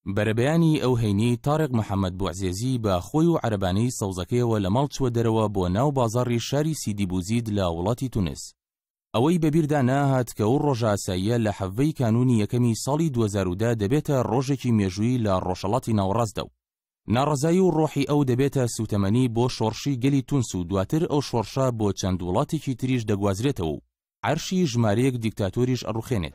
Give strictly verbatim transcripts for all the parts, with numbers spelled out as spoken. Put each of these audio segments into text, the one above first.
بەرەبەیانی ئەو هەینی تارق محەممەد بوعزێزی بە خۆی و عەرەبانەی سەوزەکەیەوە لە ماڵ چوە دەرەوە بۆ ناو بازاڕی شاری سیدی بوزید لە وڵاتی تونس. ئەوەی بەبیردا ناهات کە ئەو ڕۆژە ئاساییە لە حەڤەی کانونی یەکەمی ساڵی دوو هەزار و دە دەبێتە ڕۆژێکی مێژووی لە ڕۆژهەڵاتی ناوەڕاستدا و ناڕەزایی و ڕۆحی ئەو دەبێتە سوتەمەنی بۆ شۆڕشی گەلی تونس و دواتر ئەو شۆڕشە بۆ چەند وڵاتێکی تریش دەگوازرێتەوە و عەرشی ژمارەیەک دیکتاتۆریش ئەڕوخێنێت.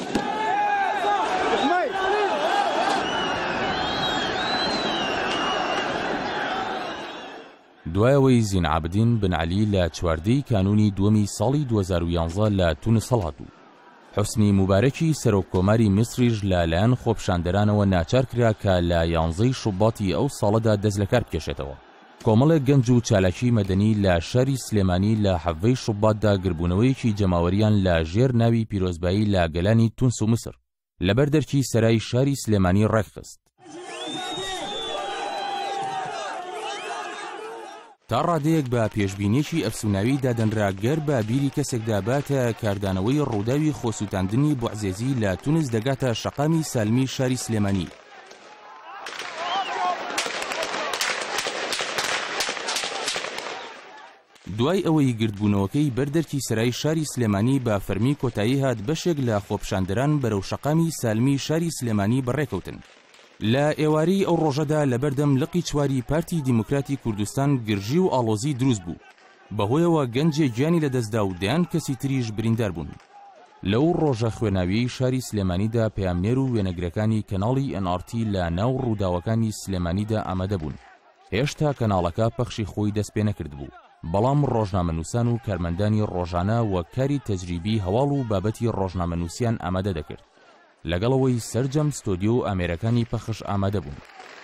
دوایەوەی زین عابدین بن عەلی لە چواردەی کانونی دووەمی ساڵی دوو هەزار و یانزە لە تونس هەڵهات و حوسنی مبارەکی سەرۆککۆماری میسریش لەلایەن خۆپیشاندەرانەوە ناچار کرا کە لە یانزەی شوباتی ئەو ساڵەدا دەست لەکار بکێشێتەوە. کۆمەڵێک گەنج و چالاکی مەدەنی لە شاری سلێمانی لە حەڤەی شوباتدا گربوونەوەیەکی جەماوەریان لە ژێر ناوی پیرۆزبایی لە گەلانی تونس و مسر لەبەر دەرکی سەرای شاری سلێمانی ڕێکخست. تا ڕادەیەک بە پێشبینیەکی ئەفسوناوی دادەنرا گەر بە بیری کەسێکدا باتە کاردانەوەی ڕووداوی خۆسووتاندنی بوعزێزی لە تونس دەگاتە شەقامی سالمی شاری سلێمانی. دوای ئەوەی گردبوونەوەکەی بەردەرکی سەرای شاری سلێمانی بە فەرمی کۆتایی هات بەشێک لە خۆپیشاندەران بەرەو شەقامی سالمی شاری سلێمانی بەڕێکەوتن. لە ئێواری ئەو ڕۆژەدا لەبەردەم لقی چواری پارتی دیموکراتی کوردستان گرژی و ئاڵۆزی دروست بوو بەهۆیەوە گەنجێ گیانی لەدەستدا و دەیان کەسی تریش بریندار بوون. لەو ڕۆژە خوێناوی شاری سلێمانیدا پەیامنێر و وێنەگرەکانی کەناڵی ئەن ئار تی لە ناو ڕووداوەکانی سلێمانیدا ئامادە بوون. هێشتا کەناڵەکە پەخشی خۆی دەست پێ نەکرد بوو، بەڵام ڕۆژنامەنووسان و کارمەندانی ڕۆژانە وەک کاری تەجریبی هەواڵ و بابەتی ڕۆژنامەنووسیان ئامادە دەکرد. لەگەڵەوەی سەرجەم ستۆدیۆ ئامێرەکانی پەخش ئامادە بوون.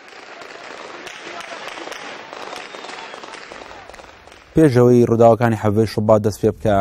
پێشەوەی ڕووداوەکانی حەڤەی شوبات دەست پێ بکە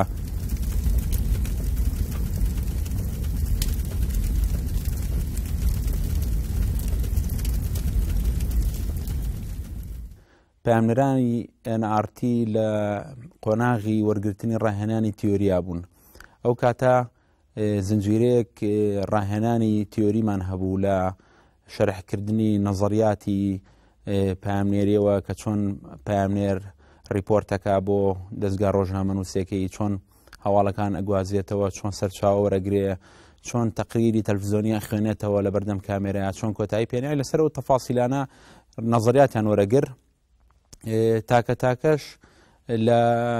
پەیامنەرانی ئەن ئار تی لە قۆناغی وەرگرتنی ڕاهێنانی تیۆریا بوون. ئەو کاتە زنجیرەیەک ڕاهێنانی تیۆریمان هەبوو لە شەرحکردنی نەزەریاتی پەیامنێریەوە کە چۆن پەیامنێر ریپۆرتەکە بۆ دەستگا ڕۆژنامەنووسەکەی چۆن هەواڵەکان ئەگوازێتەوە، چۆن سەرچاوە وەرەگرێ، چۆن تەقریری تەلڤیزۆنی خوێنێتەوە لە بەردەم کامێرەیە، چۆن کۆتایی پێێنای لەسەر و تەفاسیلانە نەزەریاتیان وەرەگر تاکە تاکەش لە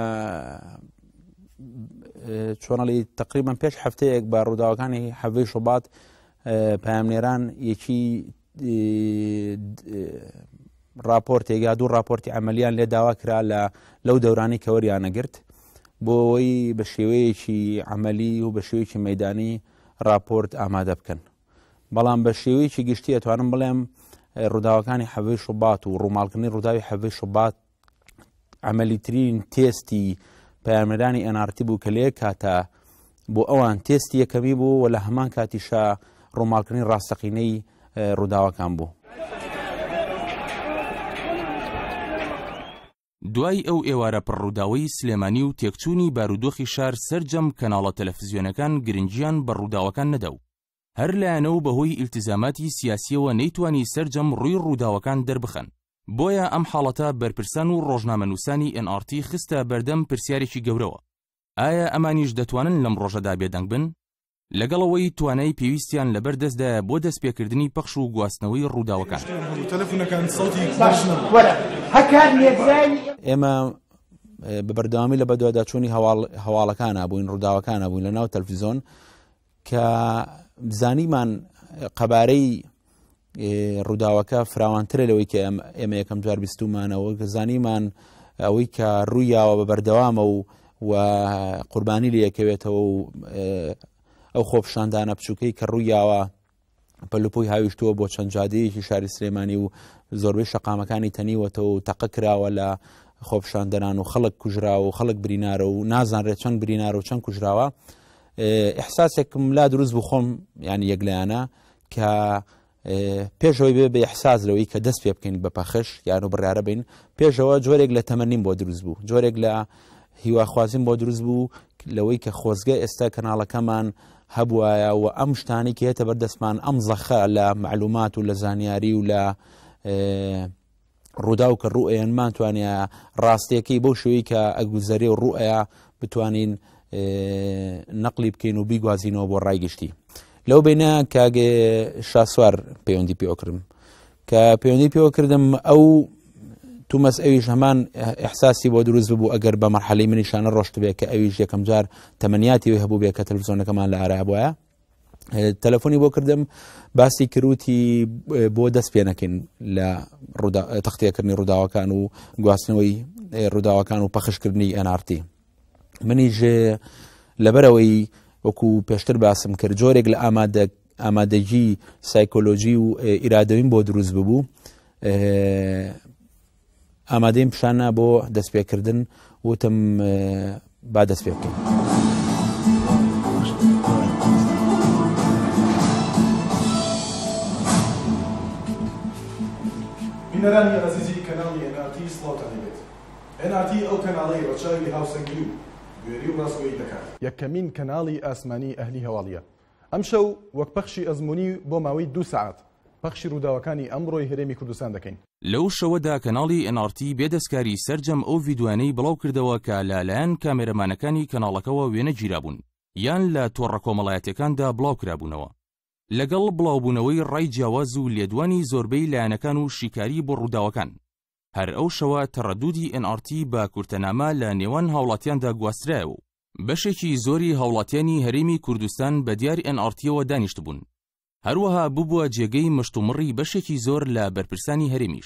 چۆنەڵی تقریبان پێش هەفتەیەک بە ڕووداوەکانی حەڤەی شوبات پەیامنێران یەکی راپۆرتێک یا دوو راپۆرتی ئەمەلیان لێ داوا کرا لە لەو دەورانی کە وەریانەگرت بۆ ئەوەی بە شێوەیەکی عەمەلی و بە شێوەیەکی مەیدانی راپۆرت ئامادە بکەن. بەڵام بە شێوەیەکی گشتی ئەتوانم بڵێم ڕووداوەکانی حەڤەی شوبات و ڕووماڵکردنی ڕووداوی حەڤەی شوبات عەمەلیترین تێستی پەیامنێرانی ئەن ئار تی بوو کە لێ کاتە بۆ ئەوان تێستی یەکەمی بوو و لە هەمان کاتیشە ڕووماڵکردنی ڕاستەقینەی ڕووداوەکان بوو. دوای ئەو ئێوارە پڕڕووداوەی سلێمانی و تێکچوونی بارودۆخی شار سەرجەم کەناڵە تەلەڤیزیۆنەکان گرنگیان بە ڕووداوەکان نەدا و هەر لایەنەوە بەهۆی ئیلتیزاماتی سیاسیەوە نەیتوانی سەرجەم ڕووی ڕووداوەکان دەربخەن. بۆیە ئەم حاڵەتە بەرپرسان و ڕۆژنامەنووسانی ئەن ئار تی خستە بەردەم پرسیارێکی گەورەوە. ئایا ئەمانیش دەتوانن لەم ڕۆژەدا بێدەنگ بن؟ لەگەڵەوەی توانای پێویستیان لەبەر دەستدایە بۆ دەستپێکردنی پەخش و گواستنەوەی ڕووداوەکان. ئێمە بە بەردەوامی لە بەدواداچوونی هەواڵەکانە بووین، ڕووداوەکانە بووین لە ناو تەلڤیزۆن کە زانیمان قەبارەی ڕووداوەکە فراوانترە لەوەی کە ئێمە یەکەم جار بیستومانەوە کە زانیمان ئەوەی کە ڕوویاوە بە بەردەوامە و و قوربانی لە یەکەوێتەوە و ئەو خۆپیشاندانە بچووکەی کە ڕوویاوە پەلوپۆی هاویشتووە بۆ چەند جادەیەکی شاری سلێمانی و زۆربەی شەقامەکانی تەنیوەتەوە و تەقە کراوە لە خۆپیشاندەران و خەڵک کوژراوە و خەڵک برینارە و نازانرێت چەند برینارە و چەند کوژراوە. ئیحساسێکم لا دروست بوو خۆم یانی یەکلایەنە کە پێشەوەی بێ بە ئیحساس لەوەی کە دەست پێ بکەین بە پەخش یان و بڕیارە بین، پێشەوە جۆرێک لە تەمەنیم بۆ دروست بوو، جۆرێک لە هیواخوازیم بۆ دروست بوو لەوەی کە خۆزگە ئێستا کەناڵەکەمان هەبوایە و ئەم شتانی کە هێتە بەردەستمان ئەم زەخە لە معلومات و لە زانیاری و لە ڕوودا و کە ڕوئەیەنمان توانێ ڕاستیەکەی بەو شێوەی کە ئەگوزەرێ و ڕوئەیە بتوانین نەقلی بکەین و بیگوازینەوە بۆ ڕایگشتی. لەو بینە کاگێ شاسوار پەیوەندی پێوەکردم کە پەیوەندی پێوەکردم ئەو تومەس ئەویش هەمان ئەحساسی بۆ دروست ببوو ئەگەر بە مەرحەلەی منیشانە ڕۆشت بێت کە ئەویش یەکەم جار تەمەنیاتی هەبوو بێت کە تەلەڤیزۆنەکەمان لە ئارا بووە. تەلەفۆنی بۆ کردم باسی کروتی بۆ دەست پێ نەکەین لە تەختەیەکردنی ڕووداوەکان و گواستنەوەی ڕووداوەکان و پەخشکردنی ئەن ئار تی. منیش لەبەرەوەی وەکو پێشتر باسم کرد جۆرێک لە ئامادەگی سایکۆلۆژی و ئیرادەویم بۆ دروست ببوو ئامادەیم پیشانە بۆ دەستپێکردن وتم با دەست پێ بکەین. بینەرانی عەزیزی کەناڵی ئەن ئار تی سڵاوتان لێبێت. ئەن ئار تی ئەو کەناڵەی ڕەچاوی هاوسەنگی و گوێری و ڕاستگۆیی دەکات. یەکەمین کەناڵی ئاسمانی ئەهلی هەواڵیە. ئەم شەو وەک پەخشی ئەزموونی بۆ ماوەی دوو سەعات پەخشی ڕووداوەکانی ئەمڕۆی هەرێمی کوردستان دەکەین. لەو شەوەدا کەناڵی ئەن ئار تی بێدەستکاری سەرجەم ئەو ڤیدیوانەی بڵاو کردەوە کە لەلایەن کامێرەمانەکانی کەناڵەکەەوە وێنە گیرابوون یان لە تۆڕە کۆمەڵایەتەکاندا بڵاو کرابوونەوە. لەگەڵ بڵاوبوونەوەی ڕای جیاواز و لێدوانی زۆربەی لایەنەکان و شیکاری بۆ ڕووداوەکان. هەر ئەو شەوە تەڕەدودی ئەن ئار تی بە کورتەنامە لە نێوان هاوڵاتیاندا گواسترایەوە و بەشێکی زۆری هاوڵاتیانی هەرێمی کوردستان بە دیاری ئەن ئار تیەوە دانیشت بوون. هەروەها ببووە جێگەی مشتومڕی بەشێکی زۆر لە بەرپرسانی هەرێمیش.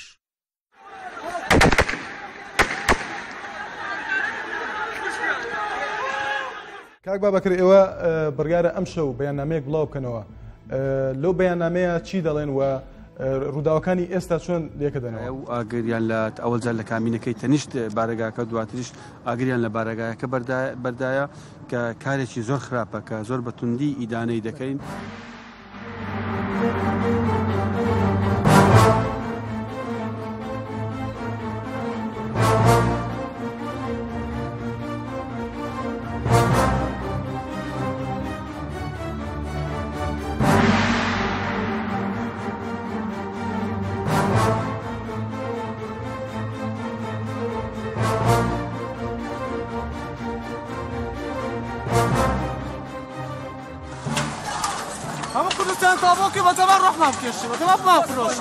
کاک بابەکر ئێوە بڕیارە ئەم شەو بەیاننامەیەک بڵاو بکەنەوە. لەو بەیاننامەیە چی دەڵێن و ڕووداوەکانی ئێستا چۆن لێکە دەنەوە؟ ئەو ئاگریان لە ئەوەلجار لە کامینەکەی تەنیشت بارەگاکە دواتریش ئاگریان لە بارەگایەکە بەردایە کە کارێکی زۆر خراپە کە زۆر بە توندی ئیدانەی دەکەین. همه کردستان تابو که وطمان روح ما بکشی وطمان ما فروشه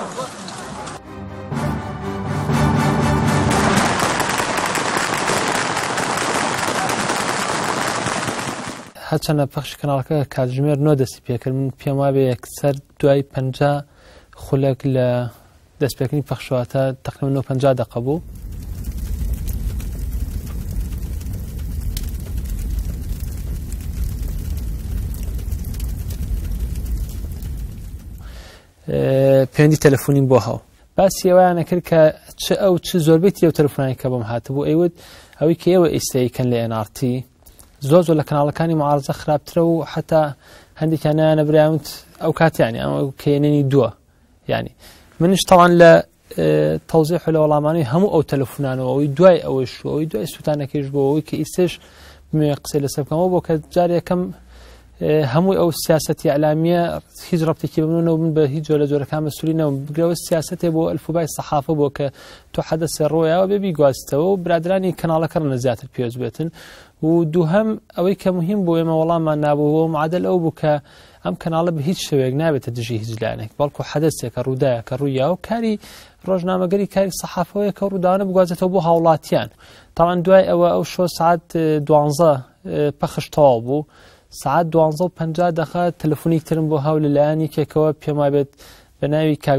هەرچەندە پەخشی کەناڵەکە کاتژمێر نۆ دەستی پێکرد من پێم وابێ یەکسەر دوای پەنجا خولەک لە دەستپێکردنی پەخشەوەتە تەقریبەن نۆ پەنجا دەقە بوو. پەیوەندی تەلەفۆنیم بۆ هاو باسی ئەوەیانە کرد کە چ ئەو چ زۆربەی ئەو تەلەفۆنانی کە بۆم هاتبوو ئەیوت ئەوەی کە ئێوە ئێستاییکەن لە ئەن ئار تی زۆر زۆر لە کەناڵەکانی معارزە خراپترە و حتا هەندێکیانیانە برایوت ئەو کاتیانی ئەو کێنێنی دووە یعنی منش تەوان لە تەوزیح لە وەڵامانی هەموو ئەو تەلەفۆنانەوە ئەوەی دوای ئەوەش ئەوەی دوای سووتانەکەیش بۆ ئەوەی کە ئیسێش بمێ قسەی لەسەر بکەمەوە بۆ کە جار یەکەم هەمووی ئەو سیاسەتی ئەعلامیە هیچ ڕەبتێکی بمنەوە من بە هیچ جۆرە لە جۆرەکان مەسئولی نەوم بگرەوە سیاسەتێ بۆ ئەلفوبای سەحافە بۆ کە تۆ حەدەسێ ڕۆیەوە بێ بیگواستەوە و برادرانی کەناڵەکە ڕەنە زیاتر پێوز بێتن و دووهەم ئەوەی کە مهم بۆ ئێمە وەڵاممان نابووەوە و معادل ئەو بوو کە ئەم کەناڵە بە هیچ شێوەیەک نابێتە دژی هیچ لایەنێک بەڵکو حەدەسێکە ڕوودایە کە ڕوویە و کاری ڕۆژنامەگەری کاری سەحافەوەیە کە ڕووداوانە بگوازێتەوە بۆ هاوڵاتیان تاوان دوای ئەوە ئەو شۆ سعات دوانزە پەخش تەواو بوو سعات دوانزە و پەنجا دەقە تەلەفۆنێک ترم بۆ هاو لەلایەنی کێکەوە پێم وابێت بە ناوی کاک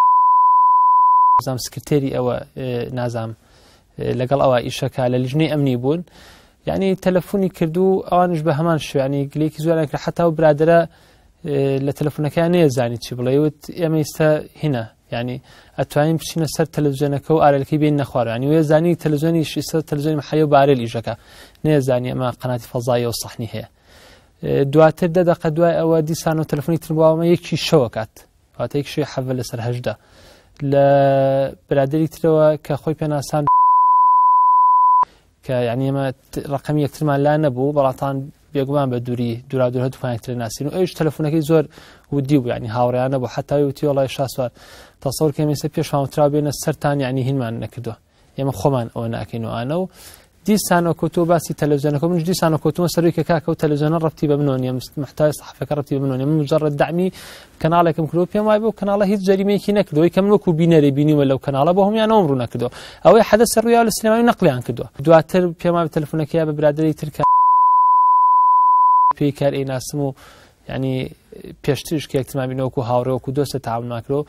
نازام سکرتێری ئەوە نازام لەگەڵ ئەوە ئیشەکە لە لیژنەی ئەمنی بوون یعنی تەلەفۆنی کردو ئەوانش بە هەمان شوێنی گلێکی زۆران کرد حتا و برادرە لە تەلەفۆنەکان نێزانی چی بڵێ وت ئێمە ئێستا هینە یعنی ئەتوانین بچینە سەر تەلەڤیزیۆنەکە و ئارێلەکەی بین نەخوارەوە ینی وێ زانی تەلەڤیزیۆنیش ئێستا تەلەڤیزیۆنی محەیە و بە ئارێل ئیژەکە نێزانی ئەمە قەناتی فەزاییە و سەحنی هەیە دواتر دە دەقە دوای ئەوە دیسان و تەلەفۆنی تر بواوەمە یەکی شەوە کات واتە یەک شەوی حەڤە لەسەر هەژدە لە برادری ترەوە کە خۆی پێناسان کە یعنی ئێمە ڕقەمی یەکترمان لا نەبوو بەڵاتان بێگومان بە دووری دوورا دوور هەتوانێتتر ناسین و ئەوش تەلەفۆنەکەی زۆر ودی بوو ینی هاوڕیانە بۆ حتاوی وتی وڵای شاسوار تەسەوڕ کە ئێمە پێشماوترا بێنە سەرتان یعنی هینمان نەکردووە ئێمە خۆمان ئەوە ناکەینەوە و دیسانەوە کۆتۆ باسی تەلەڤیزیۆنەکە منش دیسانە کۆتومە سەروی کە کاکە و تەلەڤیزیۆنە ڕەبتی بە منۆ نیە محتاوای سەحەفەکە ڕەبتی بە منۆ نیە من مجەڕەد دەعمی کەناڵێکم کردو پێم وای بۆ کەناڵە هیچ جەریمەیەکی نەکردەوەی کە من وەکو بینەرێ بینیوە لەو کەناڵە بۆ هەمویان ئەوم ڕوو نەکردەوە ئەوەی حەدەسە ڕوویا لە سینەمای نەقلیان کردووە دواتر پێم وای تەلەفۆنەکەی بە برادەری تر کە پێی کار ئەیناسم و ینی پێشترش کە یەکترمان بینەوە وەکو هاوڕێ وەکو دۆستە تەعامل ناکرۆ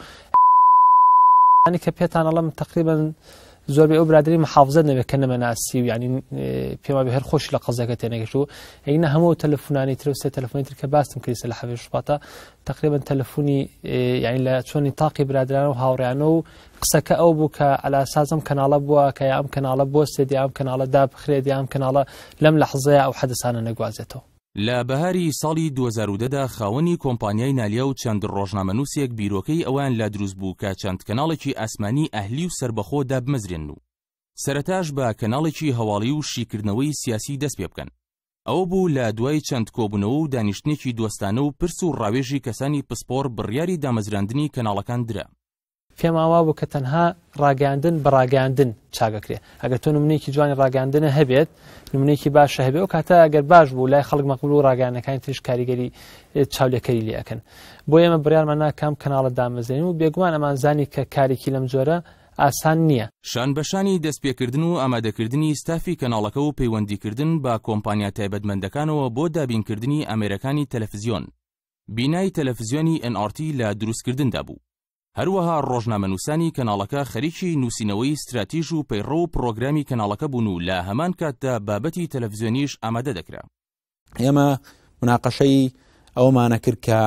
ینی کە پێتان ئەڵەم تەقریبەن زۆر بێ ئەو برادری محافظەت نەبێت کە نەمەناسی و ینی پێما بێ هەر خۆشی لە قەزەکە تێنەگەشت و ئەینە هەموو تەلەفۆنانی تر و سێ تەلەفۆنی تر کە باستم کردی لە حەوێ شوباتە تقریبا تەلەفۆنی ینی لە چۆنی تاقی برادرانە و هاوڕیانە و قسەکە ئەو بوو کە ئەلاسازم کەناڵە بووە کە ئەم کەناڵە بۆ سێدی ئەم کەناڵە دابخرێت ئەم کەناڵە لەم لەحزەیە ئەو حەدەسانە نەگوازێتەوە. لە بەهاری ساڵی دوو هەزار و دە خاوەنی کۆمپانیای نالیا و چەند ڕۆژنامەنووسێک بیرۆکەی ئەویان لا دروست بوو کە چەند کەناڵێکی ئاسمانی ئەهلی و سربەخۆ دابمەزرێن و سەرەتاش بە کەناڵێکی هەواڵی و شیکردنەوەی سیاسی دەست پێ بکەن. ئەوە بوو لە دوای چەند کۆبوونەوە و دانیشتنێکی دۆستانە و پرس و ڕاوێژی کەسانی پسپۆر بڕیاری دامەزراندنی کەناڵەکان درا. پێماوا بوو کە تەنها ڕاگەاندن بە ڕاگەاندن چاگەکرێ ئەگەر تۆ نمونەیەکی جوانی ڕاگەاندنە هەبێت نمونەیەکی باشە هەبێت و کاتە ئەگەر باش بوو لای خەڵک مەقبول و ڕاگەاندنەکانی تریش کاریگەری چاولێکەری لێ ئەکەن بۆ ئێمە بڕیارمان نا کام کەناڵە دامەزرێن و بێگومان ئەمان زانی کە کارێکی لەم جۆرە ئاسان نییە. شان بەشانی دەستپێکردن و ئامادەکردنی ستافی کەناڵەکە و پەیوەندیکردن بە کۆمپانیا تایبەتمەندەکانەوە بۆ دابینکردنی ئەمریکانی تەلەڤیزیۆن بینای تەلەڤیزیۆنی ئێن ئار تی لە دروستکردندا بوو. هەروەها ڕۆژنامەنووسانی کەناڵەکە خەریکی نووسینەوەی استراتیژ و پەیڕۆ و پرۆگرامی کەناڵەکە بوون و لە هەمان کاتدا بابەتی تەلەڤیزیۆنیش ئامادە دەکرا. ئێمە مناقەشەی ئەومانە کرد کە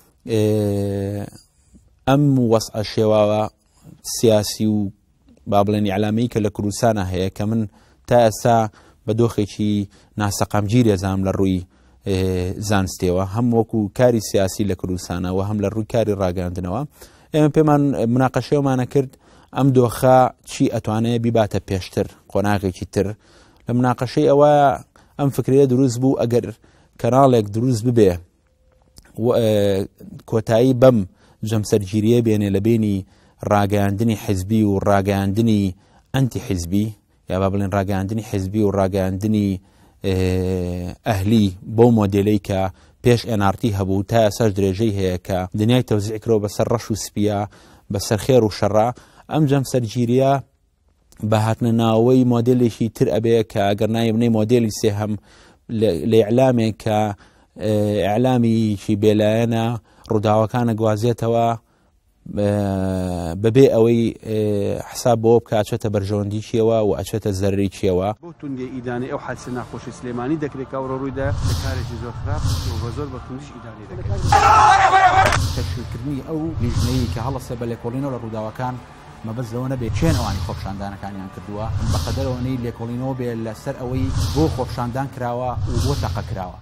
ئەم وەسع شێواوە سیاسی و با بڵێن ئیعلامی کە لە کوردستانە هەیە کە من تا ئێستا بە دۆخێکی ناسەقامگیر ێزام لە ڕووی زانستیەوە هەم وەکو کاری سیاسی لە کوردستانەوە هەم لە ڕووی کاری ڕاگەاندنەوە ئێمە پێمان مناقەشەیەمانە کرد ئەم دۆخە چی ئەتوانێت بیباتە پێشتر قۆناغێکی تر لە مناقەشەی ئەوە ئەم فکرەیە دروست بوو ئەگەر کەناڵێک دروست ببێ کۆتایی بەم جەمسەرگیریە بێنێ لە بینی ڕاگەاندنی حیزبی و ڕاگەاندنی ئەنتی حیزبی یا با بڵێن ڕاگەاندنی حیزبی و ڕاگەاندنی ئەهلی بۆ مۆدێلەی کە پێش ئێن ئار تی هەبوو تا ئێساش درێژەی هەیە کە دنیای تەوزیعکرەوە بەسەر ڕەش و سپیە بەسەر خێر و شەڕە ئەم جەمسەرگیریە بە هاتنە ناوەی مۆدێلێکی تر ئەبێ کە ئەگەر نایە بنەی مۆدێلی سێهەم لە ئیعلامێک کە ئیعلامیکی بێلایەنە ڕووداوەکانە گوازێتەوە بەبێ ئەوەی حساب بۆ بکە ئەچێتە بەرژەوەندی چیەوە و ئەچێتە زەرری چیەوە بۆ توندی ئیدانەی ئەو حادسە ناخۆشی سلێمانی دەکرێت و ڕۆڕوویدا کارێکی زۆر خراپ بە زۆر بە توندیش ئیداری دەکرێت. تەشکیلکردنی ئەو لیژنەیە کە هەڵەسە بە لێکۆڵینەوە لە ڕووداوەکان مەبەست لەوە نەبێت چێن ئەوانی خۆپشاندانەکانیان کردووە بەقەدەرەوەی لێکۆڵینەوە بێت لەسەر ئەوەی بۆ خۆپشاندان کراوە و بۆ تەقە کراوە.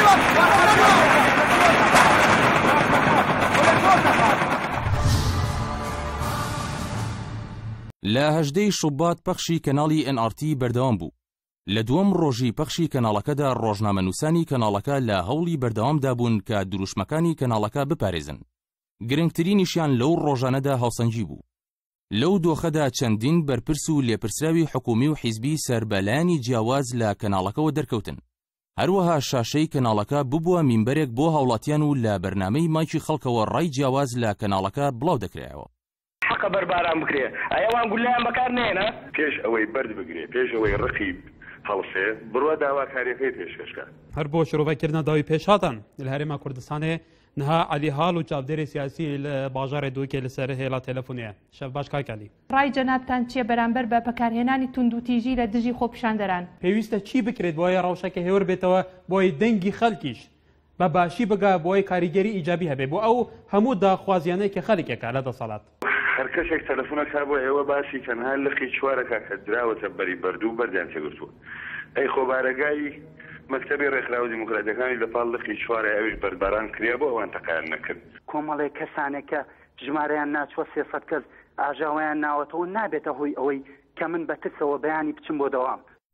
لە هەژدەی شوبات پەخشی کەناڵی ئێن ئار تی بەردەوام بوو. لە دووەم ڕۆژی پەخشی کەناڵەکەدا ڕۆژنامەنووسانی کەناڵەکە لە هەوڵی بەردەوامدا بوون کە دروشمەکانی کەناڵەکە بپارێزن. گرنگترینیشیان لەو ڕۆژانەدا هاوسەنگی بوو. لەو دۆخەدا چەندین بەرپرس و لێپرسراوی حکومی و حیزبی سەربەلایانی جیاواز لە کەناڵەکەەوە دەرکەوتن. هەروەها شاشەی کەناڵەکە ببووە مینبەرێک بۆ هاوڵاتیان و لە بەرنامەی مایکی خەڵکەوە ڕای جیاواز لە کەناڵەکە بڵاو دەکرایەوە. حقا بەرباران بکرێ ئەوان گولیان بەکار نێنە پێش ئەوەی بەرد بگرێ پێش ئەوەی ڕقیب هەڵسێ بڕوە داواکاریەکەی پێشکەشکە هەر بۆ شروعکردنە داوی پێشهاتان لە هەرێما کوردستانê نها علی هاڵ و چاودێری سیاسی لە باژارێ دووکێ لەسەر هێڵا تەلەفۆنیە شەف باش کاکالی ڕای جەنابتان چیە بەرامبەر بە بەکارهێنانی تونند و تیژی لە دژی خۆپیشاندەران پێویستە چی بکرێت بۆیە ڕەوشەکە هێور بێتەوە بۆی دەنگی خەڵکیش بە باشی بگا بۆی کاریگەری ئیجابی هەبێ بۆ ئەو هەموو داخوازیانەی کە خەڵکێکە لە دەسەڵات هەر کەسێک تەلەفۆنەکە بۆ ئێوە باسی تەنها لەخی چوارەکە کە دراوەتە بەری بەردوو بەردیان تێگرتووە ئەی خۆبارەگای مەکتەبی ڕێکخراوە دیموکراتیەکانی لەپاڵ لەخی چوارە ئەویش بەرباران کریا بۆ ئەوان تەقایان نەکرد کۆمەڵێک کەسانێکە ژمارەیان ناچوە سێسەد کەس ئاژاویان ناوەتەوە نابێتە هۆی ئەوەی کە من بە ترسەوە بەیانی بچم بۆ دەوام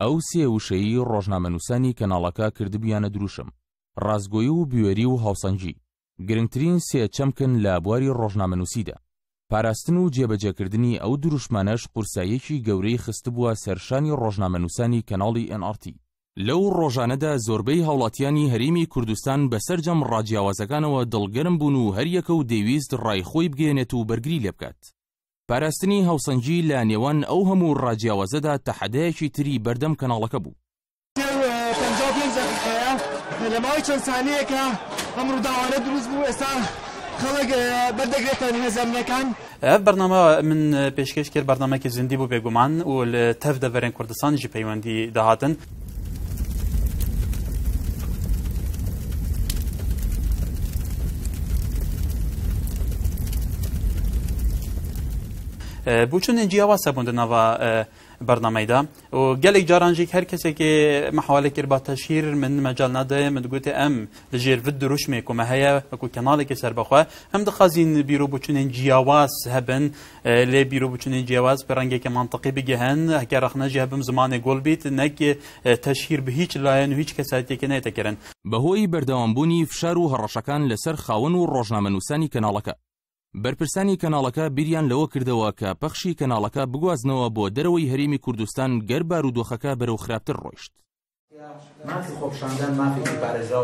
ئەو سێ وشەیی ڕۆژنامەنووسانی کەناڵەکە کردبیانە دروشم، ڕازگۆیی و بوێری و هاوسەنگی. گرنگترین سێ چەمکن لە بواری ڕۆژنامەنووسیدا. پاراستن و جێبەجێکردنی ئەو دروشمانەش قورساییەکی گەورەی خستبووە سەرشانی ڕۆژنامەنووسانی کەناڵی ئێن ئاڕ تی. لەو ڕۆژانەدا زۆربەی هاوڵاتیانی هەرێمی کوردستان بەسەرجەم ڕاجیاوازەکانەوە دڵگەرم بوون و هەریەکە و دەیویست ڕای خۆی بگەێنێت و بەرگری لێ بکات. پاراستنی هاوسەنگی لە نێوان ئەو هەموو ڕاجیاوازەدا تەحەدایەکی تری بەردەم کەناڵەکە بوو. پەنجاو پێنج دەقیقەیە لە ماوەی چەند سانیەکە ئەم ڕووداوانە دروست بوو. ئێستا خەڵک بەردەگرێتەوە هێزانەکان. ئەف بەرنامە من پێشکەش کرد بەرنامەیەکی زیندی بوو بێگومان و لە تەف دەڤەرێن کوردستانیشی پەیوەندی داهاتن. بوچون جیاواز بوون دنوا برنامه‌دا و گەلێک جارانجی هەر کەسێکی محاولە کرد با تەشهیر من مەجال نادایە من گوتێ ئەم لەژێر ڤید دروشمێکمە هەیە وەکو کەناڵێکی سەربەخوا هەم دەخوازین بیرۆ بچونên جیاواز هەبن لێ بیرۆ بچونên جیاواز بە ڕەنگێکی منطقی بگەهێن هەکە ڕەخنەژی هەبم زمانێ گۆڵ بیت نەک تەشهیر بە هیچ لایەن و هیچ کەسایەتێکی نایەتەکردن. بەهۆی بەردەوامبوونی فشار و هەڕەشەکان لەسەر خاوەن و ڕۆژنامەنووسانی کەناڵەکە، بەرپرسانی کەناڵەکە بیریان لەوە کردەوە کە پەخشی کەناڵەکە بگوازنەوە بۆ دەرەوەی هەرێمی کوردستان گەر بارودۆخەکە بەرەو خراپتر ڕۆیشت. مافی خۆپشاندان مافێکی پارێزراوە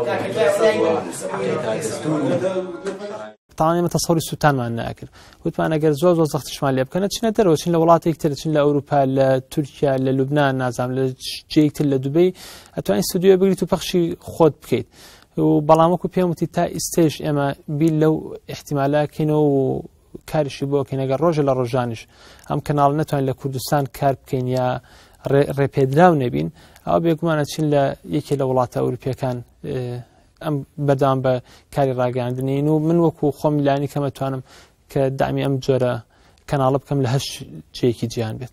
تاوانێ مە تەسەوری سووتانمان ناکرد. وتمان ئەگەر زۆر زۆر زەختیشمان لێ بکەنە چینە دەرەوە چین لە وڵاتێک تر چین لە ئەوروپا لە تورکیا لە لوبنان نازام لە جێیەکتر لە دوبەی ئەتوانین ستودیۆ بگریت و پەخشی خۆت بکەیت. و بەڵامەکو پێم وتی تا ئیستێژ ئێمە بیل لەو احتیمالاکەینەوە و کاریشی بۆ بکەین ئەگەر ڕۆژە لە ڕۆژانیش ئەم کەناڵ نەتوانین لە کوردستان کار بکەین یا ڕێپێدراو نەبین ئەو بێگومانە چین لە یەکێ لە وڵاتە ئەوروپیەکان ئەم بەردەوام بە کاری ڕاگەاندنین و من وەکو خۆم لانی کە مەتوانم کە دامی ئەم جۆرە کەناڵە بکەم لە هەشت جێیەکی جیهان بێت.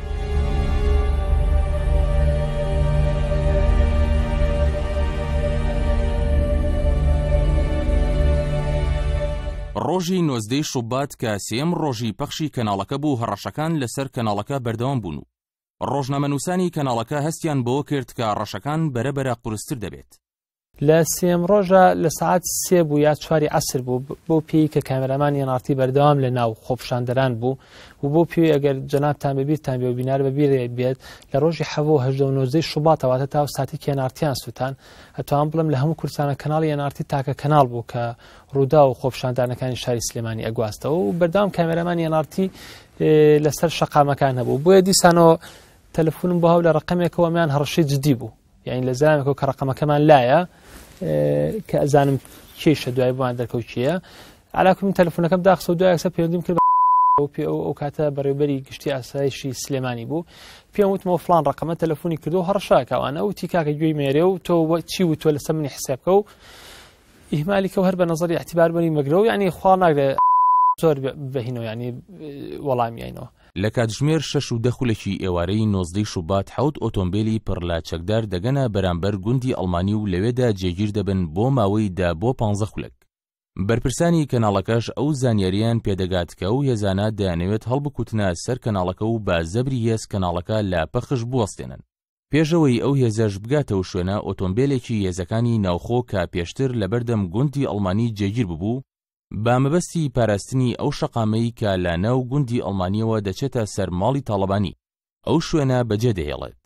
ڕۆژی نۆزدەی شوبات کە سێم ڕۆژی پەخشی کەناڵەکە بوو هەڕەشەکان لەسەر کەناڵەکە بەردەوام بوون و ڕۆژنامەنووسانی کەناڵەکە هەستیان بۆ کرد کە ڕەشەکان بەرەبەرە قورستر دەبێت. لە سێم ڕۆژە لە سعات سێ بوو یا چواری عەسر بوو بۆ پێی کە کامێرەمان ئێن ئاڕ تی بەردەوام لە ناو خۆپشاندەران بوو و بۆ پێی ئەگەر جەنابتان بەبیرتان بێ و بینار بەبیرێ بێت لە ڕۆژی حەڤۆ هەژدە و نۆزدەی شوباتەواتە تا ساتی ئێن ئاڕ تیان سووتان ئەتوان بڵم لە هەموو کوردستانە کەناڵی ئێن ئاڕ تی تاکە کەناڵ بوو کە ڕوودا و خۆپشاندانەکانی شاری سلێمانی ئەگواستەوە و بەردەوام کامێرەمانی ئێن ئاڕ تی لەسەر شەقامەکان هەبوو. بۆیە دیسانەوە تەلەفۆنم بۆ هەو لە ڕقەمێکەوە میان هەڕەشەی جدی بوو یعنی لە زانێکەوە کە ڕقەمەکەمان لایە کە ئەزانم کێشە دوای بۆیان دەرکەوت چییە علاکم تەلەفۆنەکەم داخستە و دوای ئەکسە پەیوەندیم کرد ئەو کاتە بەڕێوەبەری گشتی ئاسایشی سلێمانی بوو پێم وتمەوە فڵان ڕقەمە تەلەفۆنی کردو و هەڕەشاکەوانە وتی کاکە گوێی مێرێ و تۆ چی و تۆ لەسەر منی حسابکە و ئیهمالیکە و هەر بە نەزەری اعتیبار بەری مەگرە و یعنی خوا ناگرێ زۆر بەهینەوە ینی وەڵامیینەوە. لە کاتژمێر شەش و دەخولێکی ئێوارەی نۆزدەی شوبات حەوت ئۆتۆمبیلی پڕ لە چەکدار دەگەنە بەرامبەر گوندی ئەڵمانی و لەوێدا جێگیر دەبن بۆ ماوەی دا بۆ پانزە خولەک. بەرپرسانی کەناڵەکەش ئەو زانیاریان پێدەگات کە ئەو هێزانە دەیانەوێت هەڵبکوتنە سەر کەناڵەکە و با زەبری هێز کەناڵەکە لە پەخش بوەستێنن. پێشەوەی ئەو هێزەش بگاتەوە شوێنە ئۆتۆمبیلێکی هێزەکانی ناوخۆ کە پێشتر لەبەردەم گوندی ئەڵمانی جێگیر ببوو با مەبەستی پاراستنی ئەو شەقامەی کە لە ناو گوندی ئەڵمانیەوە دەچێتە سەر ماڵی تاڵەبانی ئەو شوێنە بەجێ دەهێڵێت.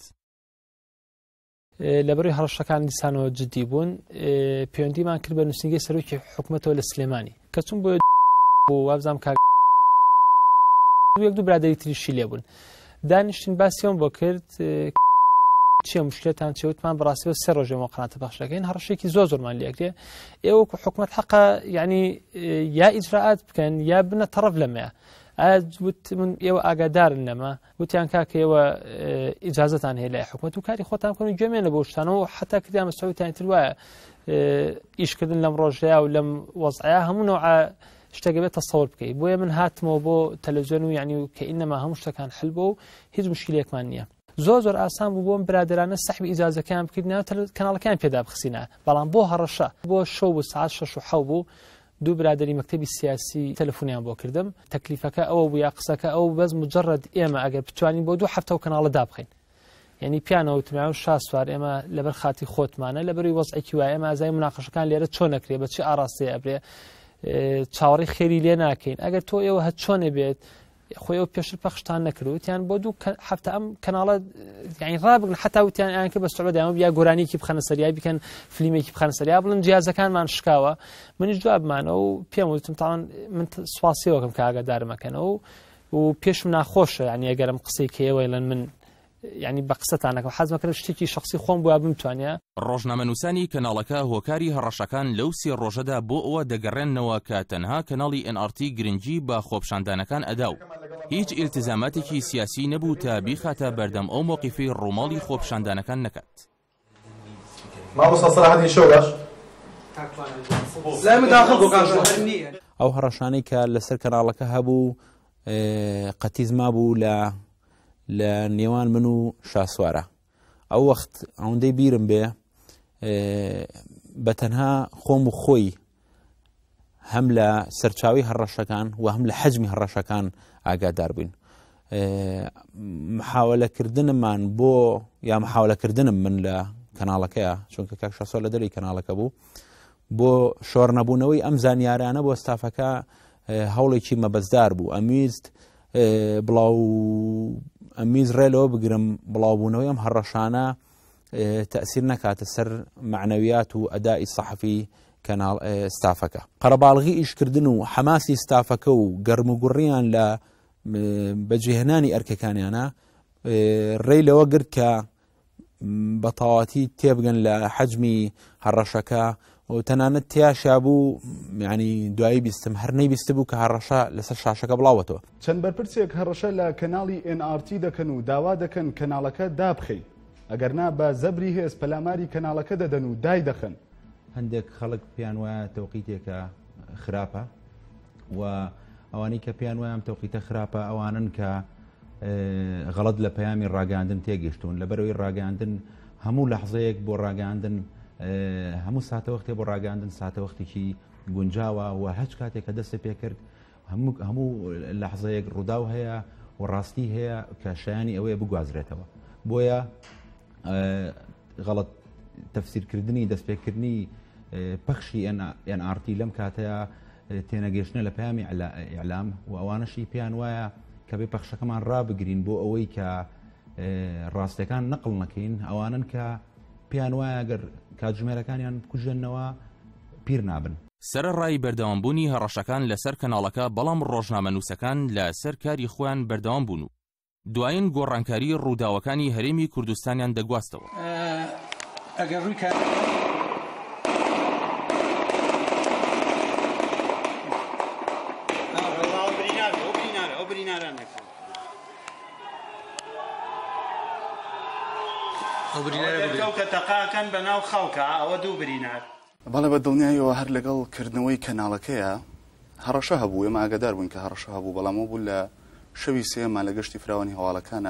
لەبەرەوەی هەڕەشەکان دیسانەوە جدی بوون پەیوەندیمان کرد بە نووسینگەی سەرۆکی حکوومەتەوە لە سلێمانی کە چوون بۆ وابزانام کاک یەک دوو برادەری تریشی لێبوون دانیشتین باسیەوەم بۆ کرد چیە مشکلتان چێوتمان بەڕاستیەوە سێ ڕۆژێمەوە قەناتە بەخشەکەین هەڕەشێکی زۆر زۆرمان لێکرێ ئێوە وەکو حکوومەت حەقا یعنی یا ئیجراعات بکەن یا بنە تەڕەف لەمەیە من ئێوە ئاگادارن لەمە وتیان کاکە ئێوە ئیجازەتان هەیە لای حکوومەت و کاری خۆتان بکەن و گوێمێنە بۆ شتانەوە حتا کردیان مەسەویتان تر وایە ئیشکردن لەم ڕۆژەیە و لەم وەزعەیە هەموو نەوعە شتێکە بێت تەسەوور بکەیت بۆیە من هاتمەوە بۆ تەلەڤیزیۆن و یعنی کە ئینەما هەموو شتەکان حل بۆ و هیچ مشکلێکمان نییە. زۆر زۆر ئاسان بوو بۆم برادرانە سەحبی ئیجازەکان بکردنەوە کەناڵەکان پێدا بخسینە بەڵام بۆ هەڕەشە بۆ شەو بوو سعات شەش و حەو بوو دوو برادری مەکتەبی سیاسی تەلەفۆنیان بۆ کردم تەکلیفەکە ئەوە بوو یا قسەکە ئەو بەس مجرد ئێمە ئەگەر بتوانین بۆ دوو هەفتە و کەناڵە دابخین یعنی پیانەوتمیا و شاسوار ئێمە لەبەر خاتی خۆتمانە لەبەری وەزعێکی وایە ئێمە ئازای مناقەشەکان لێرە چۆن نەکرێ بە چی ئاڕاستەیە ئەبرێ چاوەڕی خێری لێ ناکەین ئەگەر تۆ ئێوە هەت چۆنێ بێت خۆی ئەو پێشتر پەخشتان نەکردوتیان بۆ دوو هەفتە ئەم کەناڵە یعنی ڕابگرن حتا وتیان ئەیان کرد بە سوعودیان بیا گۆرانیکی بخەنە سەریا بیکەن فلیمێکی بخەنە سەریا بڵن جیازەکانمان شکاوە منیش جوابمانە و پێم وتم تاوان من سواسیەوەکەم کە ئاگادارمەکەنەوە و پێشم ناخۆشە یعنی ئەگەرم قسەی کێوەی لەن من یعنی بە قسەتانەکە حەزمەکرد شتێکی شخصی خۆم بووە بمتوانە ڕۆژنامەنووسانی کەناڵەکە هۆکاری هەڕەشەکان لەو سێ ڕۆژەدا بۆ ئەوە دەگەڕێنەوە کە تەنها کەناڵی ئێن ئار تی گرنگی بە خۆپشاندانەکان ئەدا و هیچ ئیلتزاماتێکی سیاسی نەبوو تا بیخاتە بەردەم ئەو مووقیفی ڕووماڵی خۆپشاندانەکان نەکات. مامۆستا سەلاحەدین شەوگەش ئەو هەڕەشانەی کە لەسەر کەناڵەکە هەبوو قەتیزما بوو لە لە نێوان من و شاسوارە ئەو وەخت ئەوەندەی بیرم بێ بە تەنها خۆم و خۆی هەم لە سەرچاوی هەڕەشەکان و هەم لە حەجمی هەڕەشەکان ئاگادار بووین. محاولەکردنمان بۆ یا محاولەکردنم من لە کەناڵەکەیە چونکە کاک شاسوار لە دەری کەناڵەکە بوو بۆ شۆڕ نەبوونەوەی ئەم زانیارانە بۆ ستافەکە هەوڵێکی مەبەزدار بوو ئەمیست بڵاو ئەمیز ڕێلەوە بگرم بڵاوبوونەوەی ئەم هەڕەشانە تەسیر نەکاتە سەر معنەویات و ئەدای سەحەفی کەناڵ ستافەکە قەرەباڵغی ئیشکردن و حەماسی ستافەکە و گەرم و گوڕیان لە بەجێهێنانی ئەرکەکانیانە ڕێی لەوە گرت کە بە تەواوەتی تێبگەن لە حەجمی هەڕەشەکە و تەنانەت تیاشا بوو یعنی دوایی بیستم هەر نەیبیست بوو کە هەڕەشە لەسەر شاشەکە بڵاوەتەوە. چەند بەرپرسێک هەڕەشە لە کەناڵی ئێن ئار تی دەکەن و داوا دەکەن کەناڵەکە دابخەی ئەگەرنا بە زەبری هێز پەلاماری کەناڵەکە دەدەن و دای دەخەن. هەندێک خەڵک پێیان وایە تەوقیتێکە خراپە و ئەوانەی کە پێیان وایە ئەم تەوقیتە خراپە ئەوانن کە غەڵەت لە پەیامی ڕاگەاندن تێگەشتون لەبەرەوەی ڕاگەاندن هەموو لەحزەیەک بۆ ڕاگەاندن هەموو ساتەوەختی بۆ ڕاگەاندن ساتەوەختێکی گونجاوە و هەچ کاتێک کە دەستی پێکرد هەموو لەحزەیەک ڕووداو هەیە و ڕاستی هەیە کە شایانی ئەوەیە بگوازرێتەوە بۆیە غەڵەت تەفسیرکردنی دەستپێکردنی پەخشی ئێن ئار تی لەم کاتەیە تێنەگەیشتنە لە پەیامی ئیعلام و ئەوانەشی پێیان وایە کە بێ پەخشەکەمان ڕابگرین بۆ ئەوەی کە ڕاستیەکان نەقڵ نەکەین ئەوانن کە پێیان وایە گەر کاتژمێرەکانیان بکوژێنەوە پیر نابن. سەرەڕای بەردەوامبوونی هەڕەشەکان لەسەر کەناڵەکە بەڵام ڕۆژنامەنووسەکان لە سەر کاری خۆیان بەردەوام بوون و دوایین گۆڕانکاری ڕووداوەکانی هەرێمی کوردستانیان دەگواستەوە. ئەگەر ڕووی تەقاکەن بە ناو خەڵکە ئەوە دوو برینار. بەڵێ بە دڵنیایەوە هەر لەگەڵ کردنەوەی کەناڵەکەیە هەڕەشە هەبوو ئێمە ئاگادار بووین کە هەڕەشە هەبوو بەڵامەوە بوو لە شەوی سێمان لە گەشتی فراوانی هەواڵەکانە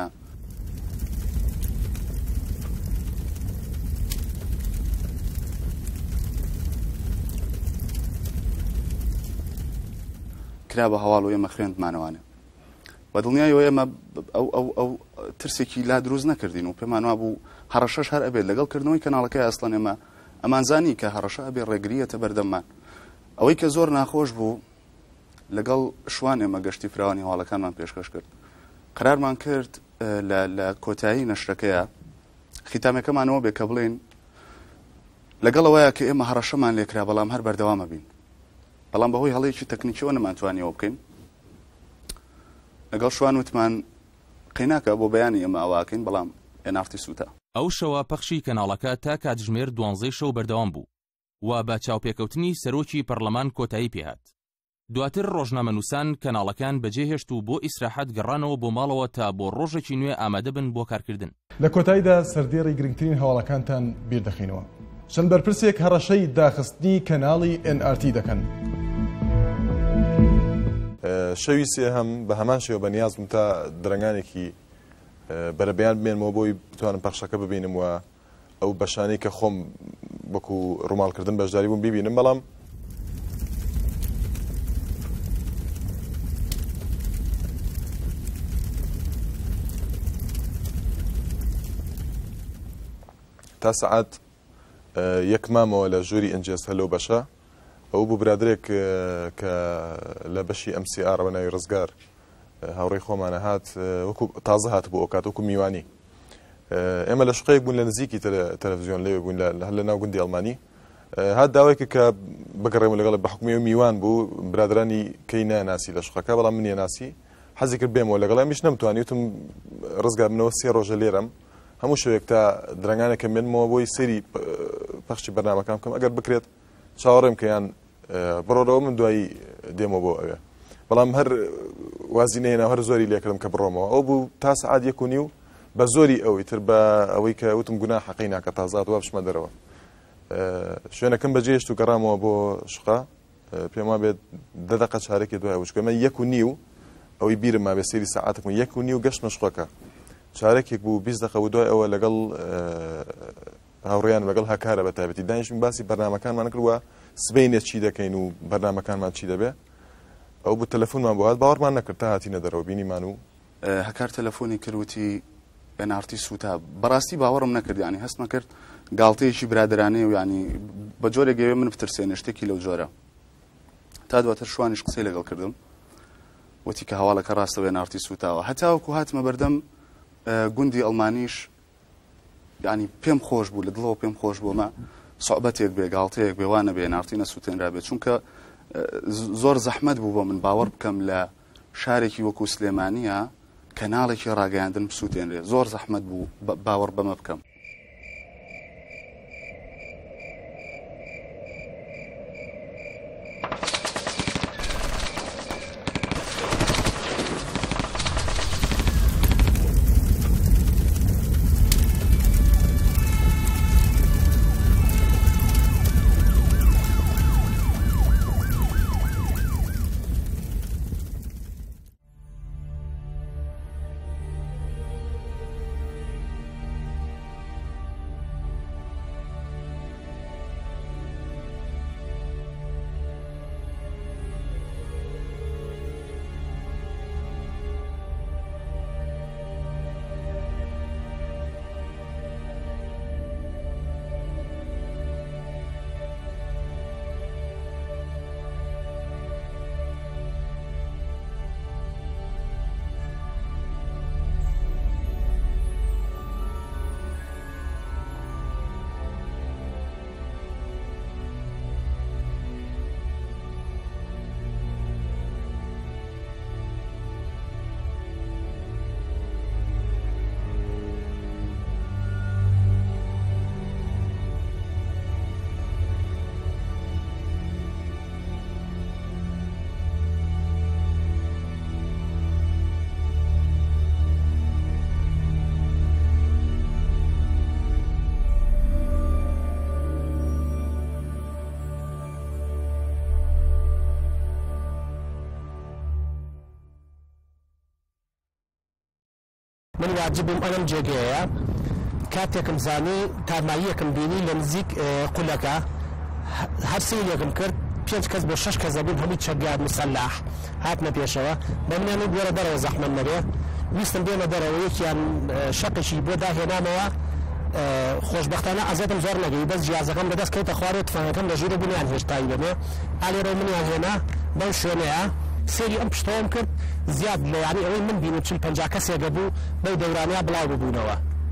کرا بە هەواڵ و ئێمە خوێندمانەوانە بە دڵنیایەوە ئێمە ئەو ترسێکی لا دروست نەکردین و پێمان وا بوو هەڕەشەش هەر ئەبێت لەگەڵکردنەوەی کەناڵەکەی ئەسڵەن ئێمە ئەمانزانی کە هەڕەشە ئەبێ ڕێگریەتە بەردەممان ئەوەی کە زۆر ناخۆش بوو لەگەڵ شوان ئێمە گەشتی فراوانی هەواڵەکانمان پێشکەش کرد قرارمان کرد لە کۆتایی نەشرەکەیە خیتامەکەمانەوە بێ کە بڵێن لەگەڵەوەیە کە ئێمە هەڕەشەمان لێکرا بەڵام هەر بەردەوامە بین بەڵام بەهۆی هەڵەیەکی تەکنیکیەوە نەمانتوانیەوە بکەین لەگەڵ شوان وتمان قیناکە بۆ بەیانی ئێمە ئەواکەین بەڵام ئێن ئار تی سووتە. ئەو شەوە پەخشی کەناڵەکە تا کاتژمێر دوانزەی شەو بەردەوام بوو و بە چاوپێکەوتنی سەرۆکی پەرلەمان کۆتایی پێهات. دواتر ڕۆژنامەنووسان کەناڵەکان بەجێهێشت و بۆ ئیسراحەت گەڕانەوە بۆ ماڵەوە تا بۆ ڕۆژێکی نوێ ئامادە بن بۆ کارکردن. لە کۆتاییدا سەردێڕی گرنگترین هەواڵەکانتان بیر دەخینەوە. چەند بەرپرسێک هەڕەشەی داخستنی کەناڵی ئێن ئار تی دەکەن. شەوی سێ هەم بە هەمان شێوە بەنیازم تا درەنگانێکی بەرەبەیان بمێنمەوە بۆی بتوانم پەخشەکە ببینم و ئەو بەشانەی کە خۆم وەکو ڕووماڵکردن بەشداری بووم ببینم بەڵام تا سعات یەک مامەوە لە ژووری ئەنجێس هەلۆ بەشە ئەو بوو برادرێک کە لە بەشی ئەم سی ئارەوە ناوی ڕزگار هاوڕێی خۆمانە هات وەکو تازە هات بۆ ئەو کات وەکو میوانی ئێمە لە شقەیەک بوون لە نزیکی تەلەڤیزیۆن لەوێ بوون هەر لە ناو گوندی ئەڵمانی هات داوایکە کە بگەڕێمە لەگەڵ بە حکومی و میوان بوو برادرانی کەی ناناسی لە شقەکە بەڵام منیە ناسی حەزی کرد بێمەوە لەگەڵ ئەمیش نەمتوانی وتم ڕزگار منەوە سێ ڕۆژە لێرەم هەموو شوێک تا درەنگانێکە مێنمەوە بۆی سەری پەخشی بەرنامەکان بکەم ئەگەر بکرێت چاوەڕێم کە یان بڕۆرەوە من دوایی دێمەوە بۆ ئەوێ بەڵام هەر وازی نێنا هەر زۆری لێکردم کە بڕۆمەوە ئەو بوو تا سعات یەک و نیو بە زۆری ئەوەی تر بە ئەوەی کە وتم گونا حەقی ناکە تازات وا بشمە دەرەوە شوێنەکەم بەجێشت و گەڕامەوە بۆ شقا پێم وا بێت دە دەقە چارێکی دوای وچکەمە یەک و نیو ئەوەی بیرم ما بێ سێری سەعاتێکم یەک و نیو گەشتمە شقەکە چارێکێک بوو بیست دقە و دوای ئەوە لەگەڵ هاوڕێیان لەگەڵ هەکارە بە تایبەتی دانیشتین باسی بەرنامەکانمان کردووە سبەینێ چی دەکەین و بەرنامەکانمان چی دەبێ ئەو بوو تەلەفۆنمان بۆ هات باوەڕمان نەکرد تا هاتینە دەرەوە بینیمان و هەکار تەلەفۆنی کردوتی بەنارتی سوتا بەڕاستی باوەڕم نەکرد ینی هەستمە کرد گاڵتەیەکی برادرانەیە و ینی بە جۆرێک گەوێ من بترسێنە شتێکی لەو جۆرە تا دواتر شوانیش قسەی لەگەڵ کردم وتی کە هەواڵەکە ڕاستە بێنارتی سوتاوە هەتاوەکو هاتمە بەردەم گوندی ئەڵمانیش ینی پێم خۆش بوو لە دڵەوە پێم خۆش بوومە سوعبەتێک بێ گاڵتەیەک بێوانە بێ نارتی نەسووتێنرا بێت چونکە زۆر زەحمەت بوو بۆ من باوەڕ بکەم لە شارێکی وەکو سلێمانیە کەناڵێکی ڕاگەیاندن بسووتێنرێ زۆر زەحمەت بوو باوەڕ بەمە بکەم من واجبم ئەم جێگەیە کاتێکم زانی تارماییەکم بینی لە نزیک قولەکە هەر سەیرێکم کرد پێنج کەس بۆ شەش کەس بوون هەمووی چەکگار مسەلاح هاتمە پێشەوە بە منیان گوێرە دەرەوە زەحمەت نەبێ ویستم بێنە دەرەوە یەکیان شەقێکی بۆ داهێنامەوە خۆشبەختانە ئازەتم زۆر نەگەی بەس جیازەکەم بەدەست کەوتە خوارێ تفەنگەکەم لە ژوورە بوونیان هێشتایی بێنێ ئالێرە منیان هێنا بەو شوێنەیە سێری ئەم پشتەوەم کرد زیاد لە یانی ئەوەی من بین و چل پەنجا کەسێکە بوو بەو دەورانەیە بڵاو ببوونەوە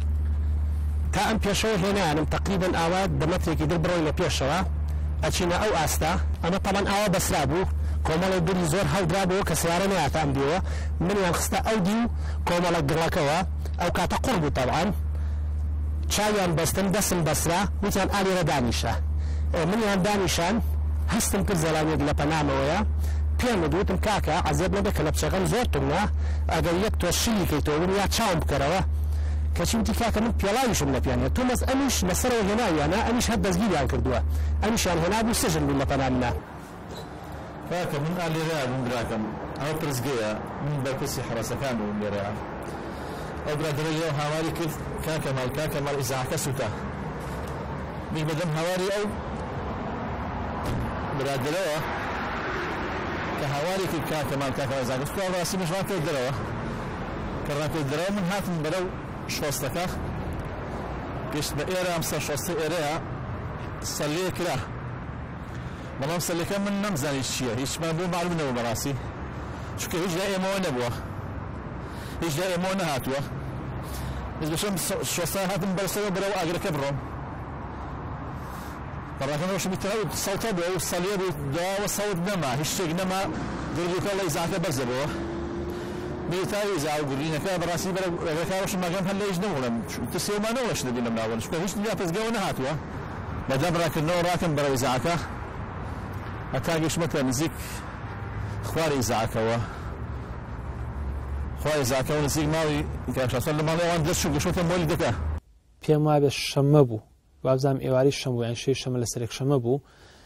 تا ئەم پێشەوە هێنایانم تقریبا ئاوا دەمەترێکی در بڕۆی لە پێشەوە ئەچینە ئەو ئاستا ئەمە تەمان ئاوا بەسرا بوو کۆمەڵی دڵی زۆر هەڵدرا بووە کە سیارە نەهاتان دیوە منیان خستە ئەو دی و کۆمەڵە گڵەکەوە ئەو کاتە قوڕ بوو تەبعان چاویان بەستم دەسم بەسرا وتیان ئالێرە دانیشە منیان دانیشان هەستم کرد زەڵامێک لە پەنامەوەیە پێم دوتم کاکە عەزیەت نەبێ کە لە پچەکەم زۆر تونە ئەگەر یەک تۆ شیلی کەیتەوە یا چاوم بکەرەوە کەچی وتی کاکە من پێڵاویشم لەپیانێت تۆ مەس ئەمیش لەسەرەوە هێناویانە ئەمیش هەر دەستگیریان کردووە ئەمیشیان هێنابوو سژن بوون لە پەنامنا کاکە من ئالێرە بووم براکەم ئەوە پرزگەیە من بەرپرسی حراسەکان بووم لێرە ئەو برادرەیە هاواری کرد کاکە ماڵ کاکە ماڵ ئیزاحەکە سووتە میش بەدەم هاواری ئەو برادرەوە کە هاواری کرد کاکە ماڵ کاکە ئیزاحەکە سووتە ڕاستی مش ڕاکەوت دەرەوە کە ڕاکەوت دەرەوە من هاتم بەرەو شۆستەکە گەشت بە ئێرە ئەم سەر شۆستە ئێرەیە سەلێ کرا بەڵام سەلەکە من نەمزانی چییە هیچمان بۆ معلوم نەبوو بەڕاستی چونکە هیچ لای ئێمەوە نەبووە هیچ لای ئێمەوە نەهاتووە هیچ بەشەم شۆستە هاتم بەرسەوە بەرەوە ئاگرەکە بڕۆم بەڕاکەم ڕۆشمی تەواو سەوتە بووە و سەلێ بوو داوە سەوت نەما هیچ شتێک نەما دەرگەکە لە ئیزاکە بەرزەبەوە بێتاوی ئیزا و گرینەکە بەڕاستی بەرەکە ڕۆشم ماگەم هەر لە هیچ نەوڵم تسێمانەوە لەش دەبینم ناوە چونکە هیچ دنیا پەزگاوە نەهاتووە بەدەم ڕاکردنەوە ڕاکەم بەرەو ئیزاکە هەتا گەشتمەتە نزیک خواری ئیزاکەوە خوای ئیزاکەوە نزیک ماوی کاشاسۆن لە ماڵی ئەوان دەستچوو گەشتمەتە مۆلی دەکا پێم وایە بە شەمە بوو وابزانم ئێواری شەم بوو یان شەی شەمە لەسەرێک شەمە بوو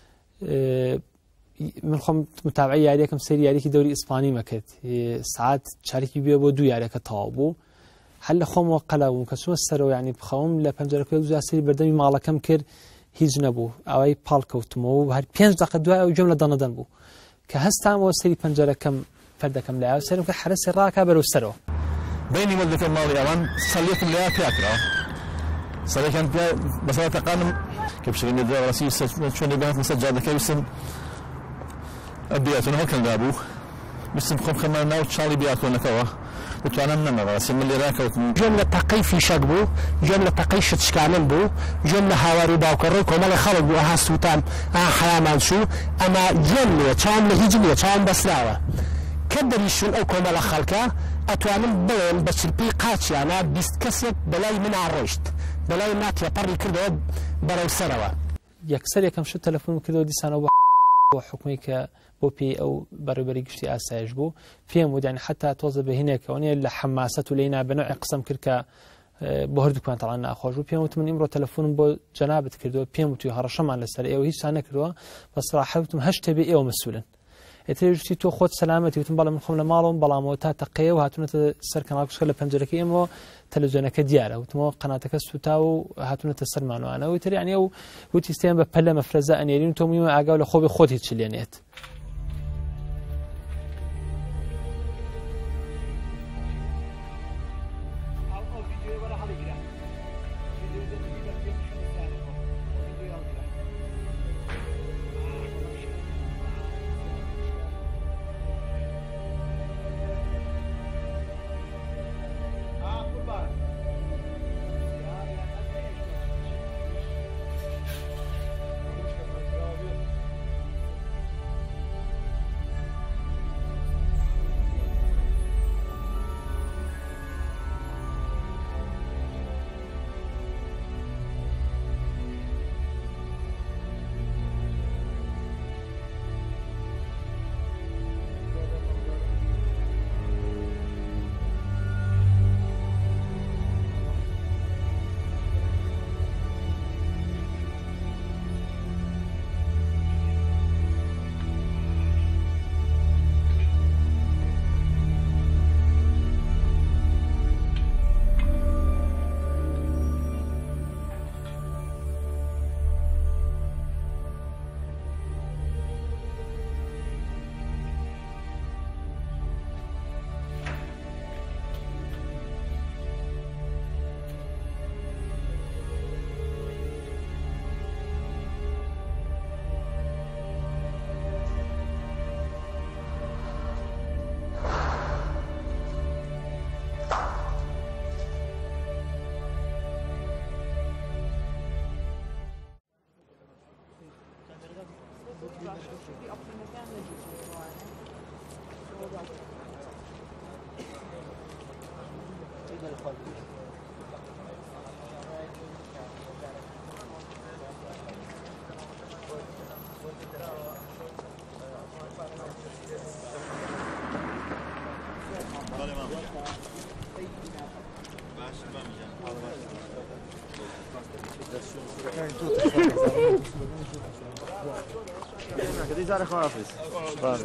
من خۆم متابعی یاریەکەم سەیری یاریکی دەوری ئیسپانی مەکرد سعات چارێکی بێ بۆ دوو یاریەکە تەواو بوو هەر لە خۆمەوە قەلا بووم کە چوومە سەرەوە یعنی بخەوم لە پەنجەرەکە دوای سەری بەردەمی ماڵەکەم کرد هیچ نەبوو ئەوەی پاڵ کەوتمەوە و هەر پێنج دەقە دوای ئەو جۆم لە دەنەدەن بوو کە هەستامەوە سەری پەنجەرەکەم پەردەکەم لایە سەرم کە حرەسی ڕاکە بەرەو سەرەوە بینی مەلدەکەم ماڵی ئەوان سەلیەکم لەیا پیا کراوە سەرێکیان بەسەڵات تەقانم کە پشتێنی دەڕاستی چۆن بێنم سەر جادەکە ویستم بیاتۆنەوە کەنگا بوو ویستم خۆم خەمە ناو چاڵی بیاتۆنەکەەوە بتوانم نەمە ڕاستی من لێرا کەوتم گوێم لە تەقەی فیشەک بوو گوێم لە تەقەی شتشکانم بوو گوێم لە هاواری باوکەڕۆی کۆمەڵی خەڵک بوو ئەها سووتان ئا حەیامان چوو ئەمە گوێم نییە چاوم لە هیچ نییە چاوم بەسراوە کە دەریشون ئەو کۆمەڵە خەڵکە ئەتوانم بڵێن بە چرپی قاچیانە بیست کەسێک بەلای منە ڕۆیشت بەلای ناتێپەڕی کردەوە بەرەو سەرەوە یەکسەر یەکەم شت تەلەفۆنم کردەوە دیسانەوە بۆ حکومی کە بۆ پێی ئەو بەڕێوەبەری گشتی ئاسایش بوو پێم وت یعنی حتا تۆزە بەهینێکەوە نیە لە حەماسەت و لەینا بەنوعی قسەم کرد کە بۆ هەردووکمان تەڵان ناخۆش بوو پێم وت من ئیمڕۆ تەلەفۆنم بۆ جەنابەت کردەوە پێم وتی هەڕەشەمان لەسەر ئێوە هیچ شتان نەکردەوە بە سەراحەت وتم هەشتە بێ ئێوە مەسئولن ئێترێژتی تۆ خۆت سەلامەتی وتم بەڵام من خۆم لە ماڵەوەم بەڵامەوە تا تەقەیە و هاتوونەتە سەر کەناڵکشکە لە پەنجەرەکە ئێمەوە تەلەڤیزیۆنەکە دیارە وتمەوە قەناتەکە سوتا و هاتوونەتە سەرمانوانە وتر یعنی ئەو وتی ستیان بە پەلە مەفرەزە ئەنێرین تۆ میوە ئاگاو لە خۆی خۆت هیچ لێنێت زار خافز خافز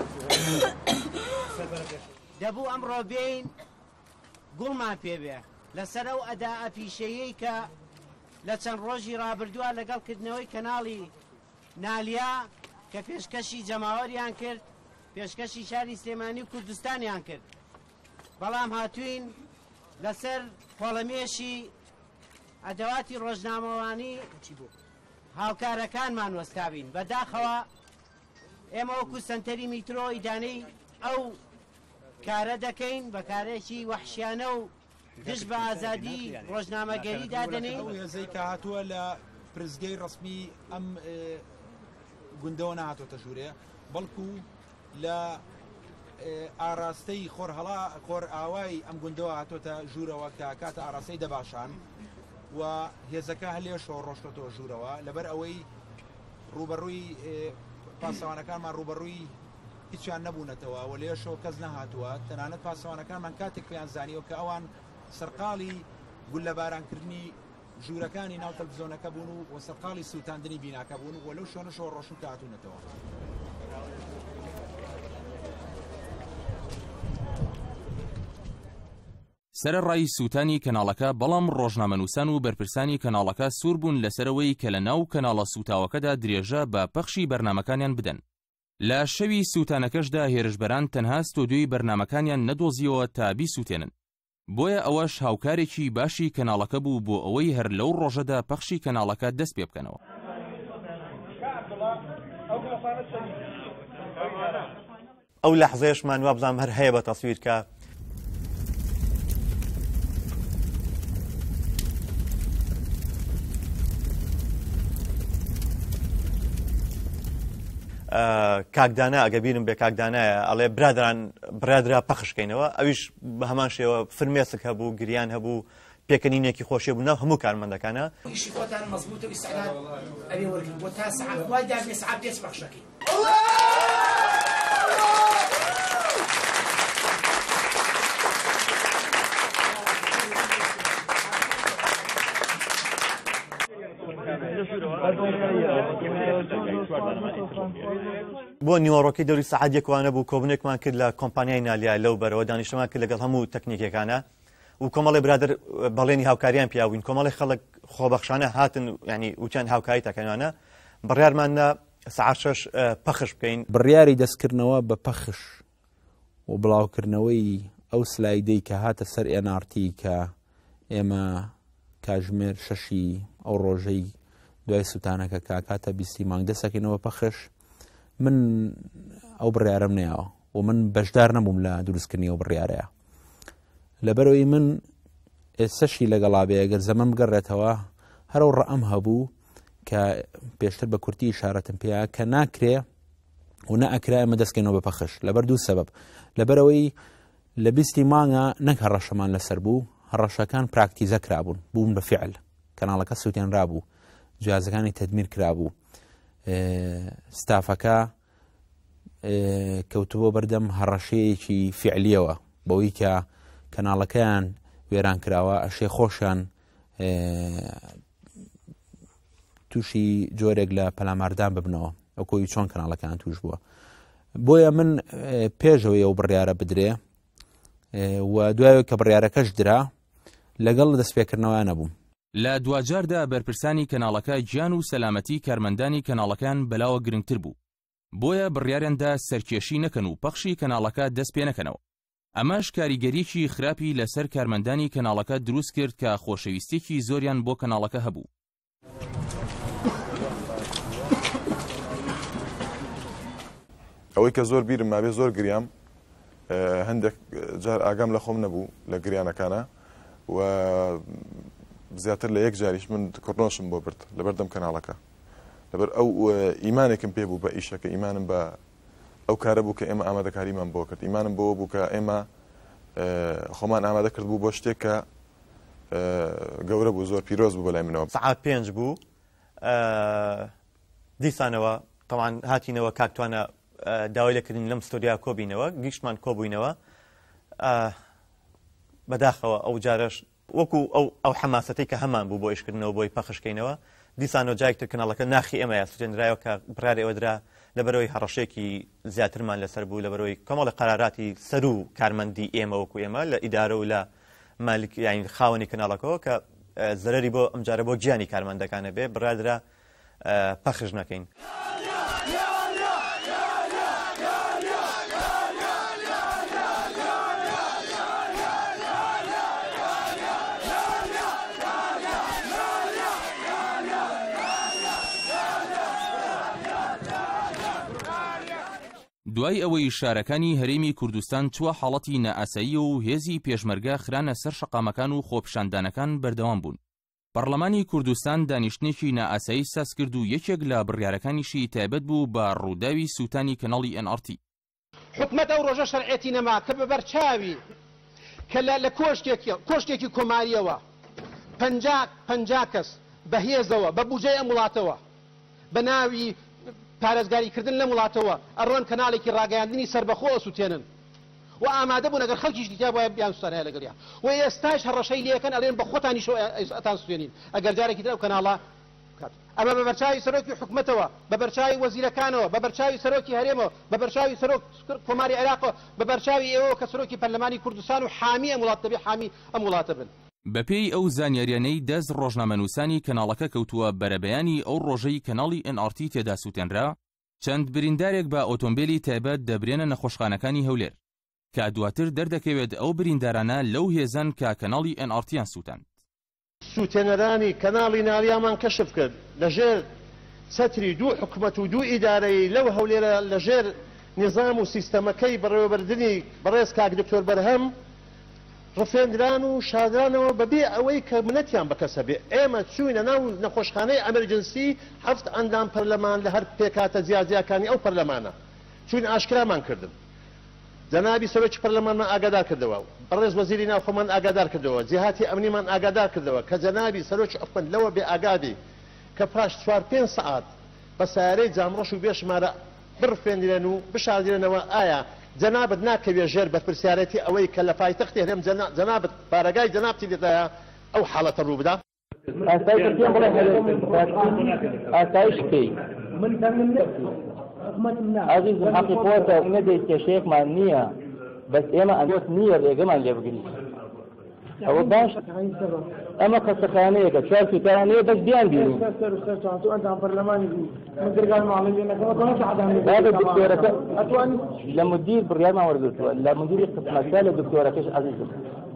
دەبوو ئەمڕۆ بێین گوڵمان پێ بێ لەسەر ئەو ئەدا ئەفیشەیەی کە لە چەند ڕۆژی ڕابردووە لەگەڵکردنەوەی کەناڵی نالیا کە پێشکەشی جەماوەریان کرد، پێشکەشی شاری سلێمانی و کوردستانیان کرد. بەڵام هاتوین لەسەر پۆڵەمێشی ئەدەواتی ڕۆژنامەوانی هاوکارەکانمان وەستاوین. بەداخەوە ئێمە وەکو سنتەری میترۆ ئیدانەی ئەو کارە دەکەین بە کارێکی وەحشیانە و دش بە ئازادی ڕۆژنامەگەری دادنێ. هێزەی کە هاتووە لە پرزگەی ڕسمی ئەم گوندەوە نهاتۆتە ژوورێ، بەڵکو لە ئاراستەی خۆرهەڵا خۆر ئاوای ئەم گوندەوە هاتۆتە ژوورەوە کە کاتە ئاراستەی دەباشان و هێزەکە هەلێشەوە ڕۆشتۆتەوە ژوورەوە لەبەر ئەوەی ڕوبەڕووی پاسەوانەکانمان ڕوبەڕووی هیچیان نەبوونەتەوە و لێشەوە کەس نەهاتووە. تەنانەت پاسەوانەکانمان کاتێک پێیان زانیوە کە ئەوان سەرقاڵی گول لە بارانکردنی ژوورەکانی ناو تەلڤیزۆنەکە بوون و سەرقاڵی سووتاندنی بیناکە بوون و لەو شوێنەشەوە ڕۆشن کە هاتوونەتەوە. سەرەڕای سووتانی کەناڵەکە، بەڵام ڕۆژنامەنووسان و بەرپرسانی کەناڵەکە سوور بوون لەسەرەوەی کە لە ناو کەناڵە سوتاوەکەدا درێژە بە پەخشی بەرنمەکانیان بدەن. لە شەوی سووتانەکەشدا هێرشبەران تەنها ستۆدیۆی بەرنمەکانیان نەدۆزیەوە تا بیسووتێنن. بۆیە ئەوەش هاوکارێکی باشی کەناڵەکە بوو بۆ ئەوەی هەر لەو ڕۆژەدا پەخشی کەناڵەکە دەست پێ بکەنەوە. ئەو لەحزەیەشمان وا بزانم هەر هەیە بە تەسویر کە کاکدانە ئەگە بیرم بێ کاکدانایە ئەڵێ برادران برادرا پەخشکەینەوە، ئەویش بە هەمان شێوە فرمێسک هەبوو، گریان هەبوو، پێکەنینێکی خۆشیە بوو ناو هەموو کارمەندەکانە. ئیشی خۆتان مەزبوط و ئیستعداد ئەبێ وەرگن بۆ تا سەعات وای دابێ سەعات پێنج پەخشەکەین. بۆ نیوەڕۆکەی دەوری سەعات یەکوانە بوو کۆبنێکمان کرد لە کۆمپانیای نالیا لەو بەرەوە دانیشتمان کرد لەگەڵ هەموو تەکنیکەکانە و کۆمەڵی برادر بەڵێنی هاوکاریان پیاوین، کۆمەڵی خەڵک خۆبەخشانە هاتن ینی وچەند هاوکاری تاکەنوانە. بڕیارمانە سەعات شەش پەخش بکەین. بڕیاری دەستکردنەوە بە پەخش و بڵاوکردنەوەی ئەو سلایدەی کە هاتە سەر ئێن ئار تی کە ئێمە کاژمێر شەشی ئەو ڕۆژەی دوای سووتانەکە کا کاتە بیستی مانگ دەسەکەینەوە پەخش. من ئەو بڕیارەم نەیەوە و من بەشدار نەبووم لە دروستکردنی ئەو بڕیارەیە، لەبەرەوەی من ئێستەشی لەگەڵا بێ ئەگەر زەمن بگەڕێتەوە هەرو ڕەئەم هەبوو کە پێشتر بە کورتی ئیشارەتم پێیا کە ناکرێ و نەئەکرا ئێمە دەستکەینەوە بە پەخش لەبەر دوو سەبەب. لەبەرەوەی لە بیستی مانگە نەک هەڕەشەمان لەسەر بوو، هەڕەشەکان پراکتیزە کرابوون، بوون بە فعل، کەناڵەکە سووتیان رابوو، جیازەکانی تەدمیر کرابوو، ستافەکە کەوتبۆ بەردەم هەڕەشەیەکی فعلیەوە بەوەی کە کەناڵەکەیان وێران کراوە، ئەشێ خۆشیان تووشی جۆرێک لە پەلاماردان ببنەوە ئەوکۆی چۆن کەناڵەکان توش بووە. بۆیە من پێشەوەی ئەو بڕیارە بدرێ و دوایەوە کە بڕیارەکەش درا لەگەڵ دەستپێکردنەوە نەبووم. لە دوجاردا بەرپرسانی کەناڵەکە گیان و سەلامەتی کارمەندانی کەناڵەکان بەلاوە گرنگتر بوو، بۆیە بڕیاریاندا سەرکێشی نەکەن و پەخشی کەناڵەکە دەست پێ نەکەنەوە. ئەمەش کاریگەریکی خراپی لەسەر کارمەندانی کەناڵەکە دروست کرد کە خۆشەویستێکی زۆریان بۆ کەناڵەکە هەبوو. ئەوەی کە زۆر بیرم مابێ زۆر گریام، هەندێک جار ئاگام لە خۆم نەبوو لە گریانەکانە و زیاتر لە یەک جاریش من کڕنۆشم بۆ برد لەبەردەم کەناڵەکە، لەبەر ئەو ئیمانێکم پێ بوو بە ئیشەکە، ئیمانم بە ئەو کارە بوو کە ئێمە ئامادەکاریمان بۆ کرد، ئیمانم بۆ بوو کە ئێمە خۆمان ئامادە کرد بوو بۆ شتێک کە گەورە بوو، زۆر پیرۆز بوو بەلای منەوە. سەعات پێنج بوو دیسانەوە تەمان هاتینەوە کاکتوانە داوای لەکردن لەم ستۆریا کۆبینەوە، گیشتمان کۆبووینەوە. بەداخەوە ئەو جارەش وەکو ئەو حەماسەتی کە هەمان بوو بۆ ئیشکردنەوە بۆی پەخشکەینەوە، دیسانەوە جایەکتر کەناڵەکە ناخی ئێمەیە سوجێنرایەوە کە بڕیاری ئەوە درا لەبەرەوەی هەڕەشێکی زیاترمان لەسەر بوو، لەبەرەوەی کۆمەڵی قەراراتی سەر و کارمەندی ئێمە وەکو ئێمە لە ئیدارە و لە مالک یعنی خاوەنی کەناڵەکەەوە کە زەرری بۆ ئەمجارە بۆ گیانی کارمەندەکانە بێ بڕادرا پەخش نەکەین. دوای ئەوەی شارەکانی هەرێمی کوردستان چوە حاڵەتی نائاسایی و هێزی پێشمەرگە خرانە سەر شەقامەکان و خۆپیشاندانەکان بەردەوام بوون. پەرلەمانی کوردستان دانیشتنێکی نائاسایی ساز کرد و یەکێک لە بڕیارەکانیشی تایبەت بوو بە ڕووداوی سووتانی کەناڵی ئەن ئار تی. حکومەت ئەو ڕۆژە شەرعێتی نەما کە بە بەرچاوی کە لە کۆشتێکی کۆماریەوە پەنجا کەس بەهێزەوە بە بوجەی ئەم وڵاتەوە بە ناوی پارێزگاریکردن لە وڵاتەوە ئەڕۆن کەناڵێکی ڕاگەیاندنی سربەخۆ ئەسووتێنن و ئامادە بوون ئەگەر خەڵکیش دیتیا بۆیە بیان سوتانەیە لەگەڵیا و ئێستاش هەڕەشەی لێەکەن ئەڵێن بە خۆتانیش ئەتان سوێنین ئەگەر جارێکی تر ئەو کەناڵە بکات. ئەمە بە بەرچاوی سەرۆکی حکومەتەوە بە بەرچاوی وەزیرەکانەوە بە بەرچاوی سەرۆکی هەرێمەوە بە بەرچاوی سەرۆک کۆماری عێراقەوە بە بەرچاوی ئێوە کە سەرۆکی پەرلەمانی کوردستان و حامی ئەم وڵات دەبێ حامی ئەم وڵاتە بن. بەپێی ئەو زانیاریانەی دەست ڕۆژنامەنووسانی کەناڵەکە کەوتووە بەرەبەیانی ئەو ڕۆژەی کەناڵی ئەن ئار تی تێدا سووتێنرا، چەند بریندارێک بە ئۆتۆمبیلی تایبەت دەبرێنە نەخۆشخانەکانی هەولێر کە دواتر دەردەکەوێت ئەو بریندارانە لەو هێزن کە کەناڵی ئەن ئار تیان سووتاند. سووتێنەرانی کەناڵی نالیامان کەشف کرد لەژێر سەتری دوو حکومەت و دوو ئیدارەی لەو هەولێرە لەژێر نظام و سیستەمەکەی بەڕێوەبردننی بەڕێز کاک دکتۆر بەرهەم ڕفێنران و شادرانەوە بەبێ ئەوەی کە منەتیان بەکەسە بێ. ئێمە چوینە ناو نەخۆشخانەی ئەمەرجنسی هەفت ئەندام پەرلەمان لە هەر پێکاتە زیازیەکانی ئەو پەرلەمانە چوین ئاشکرامان کردن. جەنابی سەرۆکی پەرلەمانمان ئاگادار کردەوە، بەڕێز وەزیری ناوخۆمان ئاگادار کردەوە، جیهاتی ئەمنیمان ئاگادار کردەوە کە جەنابی سەرۆکی حکومەت لەوە بێ ئاگادی کە پاش چوار پێنج سەعات بە سیارەی جامڕۆژ و بێشمارە بڕفێنرێن و بشاردرێنەوە ئایا جەنابەت ناکەوێ ژێر بەرپرسیارەتی ئەوەی کە لە پایتەختی هەرێم جەنابەت پارەگای جەنابتی دێتایە ئەو حاڵەتە ڕوو بدا. ئاسایشکەی عزیزم حەقی خۆتە نەدەیت کێشەیەکمان نییە، بەس ئێمە ئەنگۆت نییە ڕێگەمان لێ بگریت. ئەوە باش ئەمە قەسەخانەیەکە چوار سوتانەیە بەس بیان بینی دکتۆرەکە لە مدیر بڕیارمان وەرگرتووە لە مدیری قسمەتە لە دکتۆرەکەش عزیزم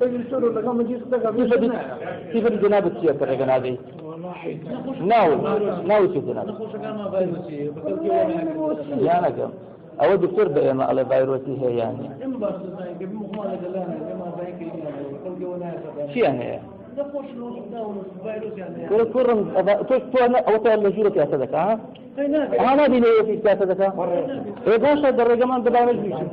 سیفر جنابەت چییە کە ڕێگە نادەیت ناوت ناوت چی جنابەت یانەکەم ئەوە دکتۆر بە ئێمە ئەڵێ ڤایرۆسی هەیە یان چیان هەیە کوڕم ئەوە تا لە ژوورە پیاسە دەکا ئەها نابینەوەی پیاسە دەکا ئێ باشە دە ڕێگەمان دەبانەش بیشن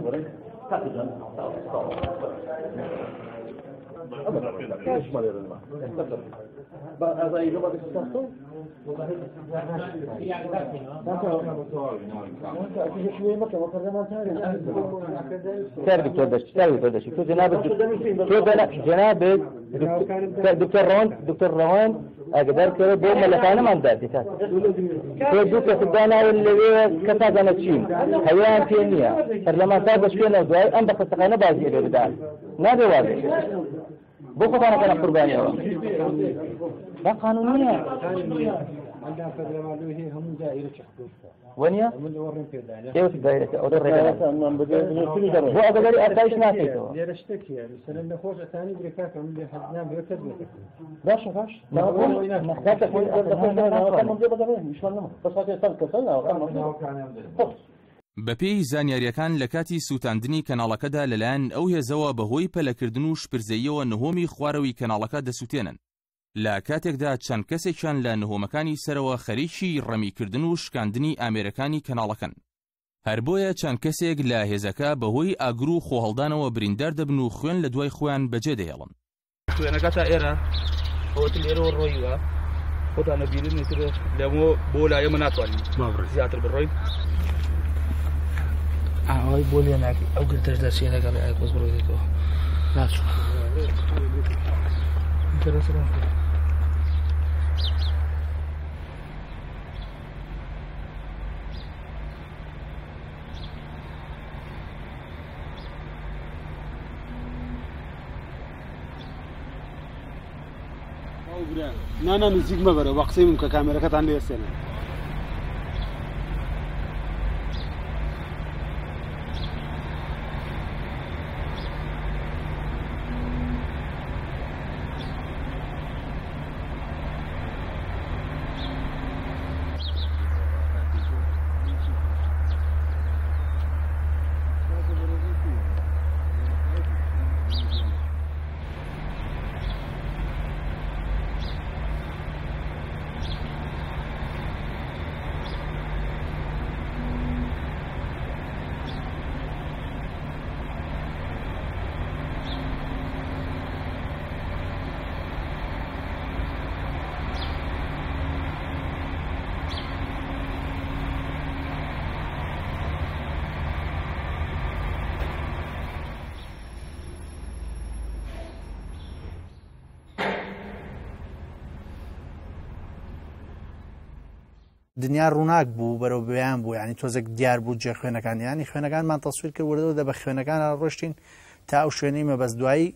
سر دكتور دش سر دكتور دش تو جناب جناب دكتور روان دكتور روان اقدر كده بو ملكانه من ذاتي كات تو دكتور سدانا اللي كتا جنتشين حيوان فينيا لما صار بشكينا دواي ام بقتقانه بازي بدال نادي واضح بوقف انا كان قرباني لا قانونيه عندها فدراليه هي هم دائره حدود ونيا ايوه دائره او الرجال هو اقدر اتايش ناسيته يرشتكي مثلا نخوش ثاني بريكات اللي حدنا بيكتب باش باش لا نحتاج تكون مش مهم بس هذا صار بەپێی زانیاریەکان لە کاتی سووتاندنی کەناڵەکەدا لەلایەن ئەو هێزەوە بەهۆی پەلەکردن و شپرزەیەوە نهۆمی خواروی کەناڵەکە دەسووتێنن. لە کاتێکدا چەند کەسێکیان لە نهۆمەکانی سەرەوە خەریکی ڕەمیکردن و شکاندنی ئامێرەکانی کەناڵەکەن. هەر بۆیە چەند کەسێک لە هێزەکە بەهۆی ئاگر و خۆهەڵدانەوە بریندار دەبن و خوێن لە دوای خۆیان بەجێ دەهێڵن. خوێنەکەتە ئێرە ئەوەتە لێرەوە ڕۆیوە خۆتان نەبیرن تر لەمۆ بۆ لایەمە ناتوانین زیاتر بڕۆین. ئەوەی بۆ لێ ناکەی ئەو گرتەش دەچێ لەگەڵ ئایپۆز بڕۆیتەوە ناچوو نانا نزيق ما برا وقتي ممكن كاميرا كانت عندي السنة دنیا ڕووناک بوو بەرەو بەیان بوو ینی تۆزێک دیار بوو جێ خوێنەکان ینی خوێنەکانمان تەسویر کرد وەرەوە دە بە خوێنەکان ڕۆشتین تا ئەو شوێنەی مەبەست دوایی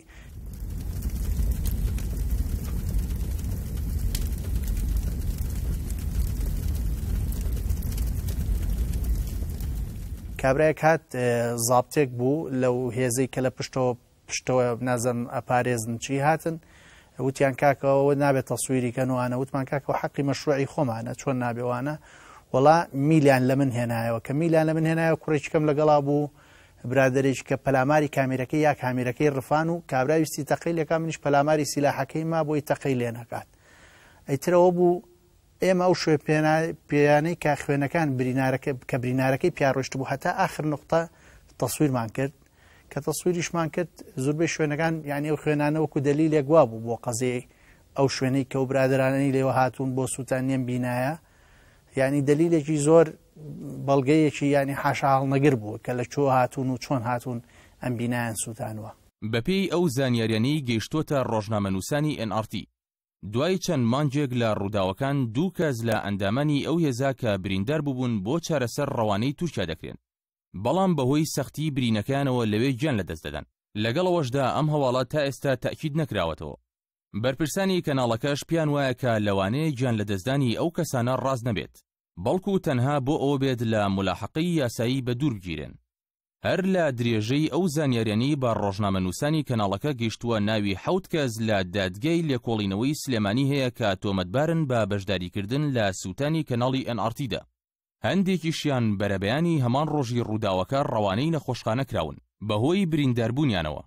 کابرای کات زابطێک بوو لەو هێزەی کە لە پشتەوە پشتەوە نازم ئەپارێزن چی هاتن وتیان کاکەوە نابێت تەسویریکەن وانە وتمان کاکەوە حەقی مەشروعی خۆمانە چۆن نابێوانە وەڵا میلیان لە من هێنایەوە کە میلیان لە من هێنایەوە کوڕێکم لەگەڵا بوو برادێک کە پەلاماری کامیرەکەی یا کامیرەکەی ڕفان و کابرای ویستی تەقی لەکە منیش پەلاماری سیلاحەکەی ما بۆی تەقی لێ نەکات ئەیترەوە بوو ئێمە ئەو شوێ پێیانەی کا خوێنەکان کە برینارەکەی پیاڕۆشت بوو هەتا ئاخر نقطە تەسویرمان کرد کە تەسویریشمان کرد زۆربەی شوێنەکان یعنی ئەو خوێنانە وەکو دەلیلێک وا بوو بۆ قەزەی ئەو شوێنەی کە و برادرانەی لێوە هاتوون بۆ سووتانیان بینایە یعنی دەلیلێکی زۆر بەڵگەیەکی ینی حاشا هەڵنەگر بوو کە لە چۆ هاتوون و چۆن هاتوون ئەم بینایان سووتانوە. بەپێی ئەو زانیاریانەی گەیشتۆتە ڕۆژنامەنووسانی ئێن ئار تی دوای چەند مانجێک لە ڕووداوەکان دوو کەس لە ئەندامانی ئەو هێزا کە بریندار بووبوون بۆ چارەسەر ڕەوانەی تورکیا دەکرێن بەڵام بەهۆی سەختی برینەکانەوە لەوێ گیان لەدەست دەدەن لەگەڵەوەشدا ئەم هەواڵە تا ئێستا تەئکید نەکراوەتەوە. بەرپرسانی کەناڵەکەش پیان وایە کە لەوانەیە گیان لەدەستدانی ئەو کەسانە ڕاست نەبێت بەڵکو تەنها بۆ ئەوە بێت لە مولاحەقەی یاسایی بە دوور بگیرێن. هەر لە درێژەی ئەو زانیاریانی بە ڕۆژنامەنووسانی کەناڵەکە گەیشتووە ناوی حەوت کەس لە دادگای لێکۆڵینەوەی سلێمانی هەیە کە تۆمەتبارن بە بەشداریکردن لە سووتانی کەناڵی ئێن ئار تیدا. هەندێکیشیان بەرەبەیانی هەمان ڕۆژی ڕووداوەکە ڕەوانەی نەخۆشخانە کراون بەهۆی برینداربوونیانەوە.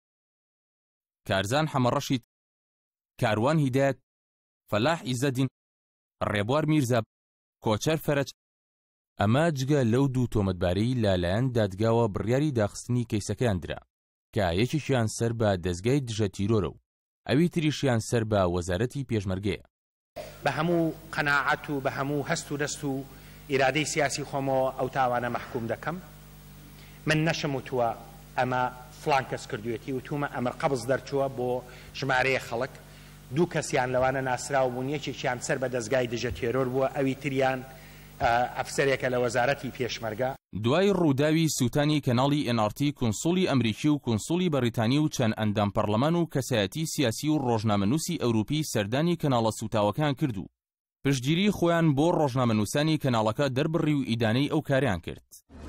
کارزان حەمەڕەشید، کاروان هیدایەت، فەلاح ئیزەدین، ڕێبوار میرزا، کۆچەر فەرەج، ئەمە جگە لەو دوو تۆمەتباری لالایەن دادگاوە بڕیاری داخستنی کەیسەکەیان درا کە یەکێکیان سەر بە دەستگای دژە تیرۆرە و ئەوی تریشیان سەر بە وەزارەتی پێشمەرگەیە. بە هەموو قەناعەت و بە هەموو هەست و دەست و ئیرادەی سیاسی خۆمەوە ئەو تاوانە مەحکوم دەکەم. من نەشم وتووە ئەمە فڵان کەس کردوێتی وتومە ئەمە قەبز دەرچووە بۆ ژمارەیە خەڵک دوو کەسیان لەوانە ناسراو بوون یەکێکیان سەر بە دەستگای دژە تێرۆر بووە ئەوی تریان ئەفسەرێکە لە وەزارەتی پێشمەرگە. دوای ڕووداوی سووتانی کەناڵی ئێن ئار تی کونسوڵی ئەمریکی و کونسوڵی بەریتانی و چەند ئەندام پەرلەمان و کەسایەتی سیاسی و ڕۆژنامەنووسی ئەوروپی سەردانی کەناڵە سوتاوەکان کردو پشتگیری خۆیان بۆ ڕۆژنامەنووسانی کەناڵەکە دەربڕی و ئیدانەی ئەو کاریان کرد.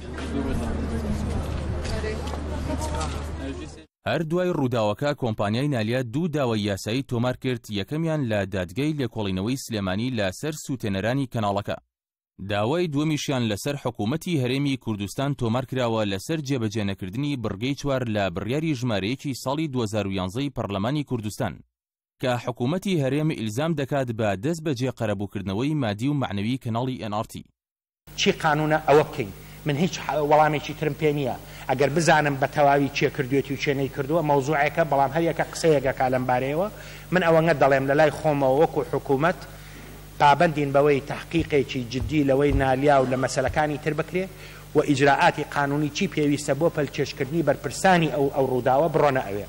هەر دوای ڕووداوەکە کۆمپانیای نالیا دوو داوای یاسایی تۆمار کرد یەکەمیان لە دادگای لێکۆڵینەوەی سلێمانی لەسەر سوتێنەرانی کەناڵەکە داوای دووەمیشیان لەسەر حکوومەتی هەرێمی کوردستان تۆمار کراوە لەسەر جێبەجێنەکردنی بڕگەی چوار لە بڕیاری ژمارەیەکی ساڵی دوو هەزار و یانزەی پەرلەمانی کوردستان کە حکوومەتی هەرێم ئیلزام دەکات بە دەست بەجێ قەرەبووکردنەوەی مادی و معنەوی کەناڵی ئێن ئار تی. چی قانونە ئەوە بکەین؟ من هیچ وەڵامێکی ترم پێ نییە ئەگەر بزانم بە تەواوی چێ کردوێتی و چێنەی کردووە مەوزوعێکە بەڵام هەریەکە قسەیەکە لەم بارەیەوە من ئەوەنگە دەڵێم لە لای خۆمەوە وەکو حکوومەت پابەندین بەوەی تحقیقێکی جددی لەوەی نالیا و لە مەسەلەکانی تر بکرێ و ئیجراعاتی قانونی چی پێویستە بۆ پەلکێشکردنی بەرپرسانی ئەو ئەو ڕووداوە بڕۆنە ئەوێ.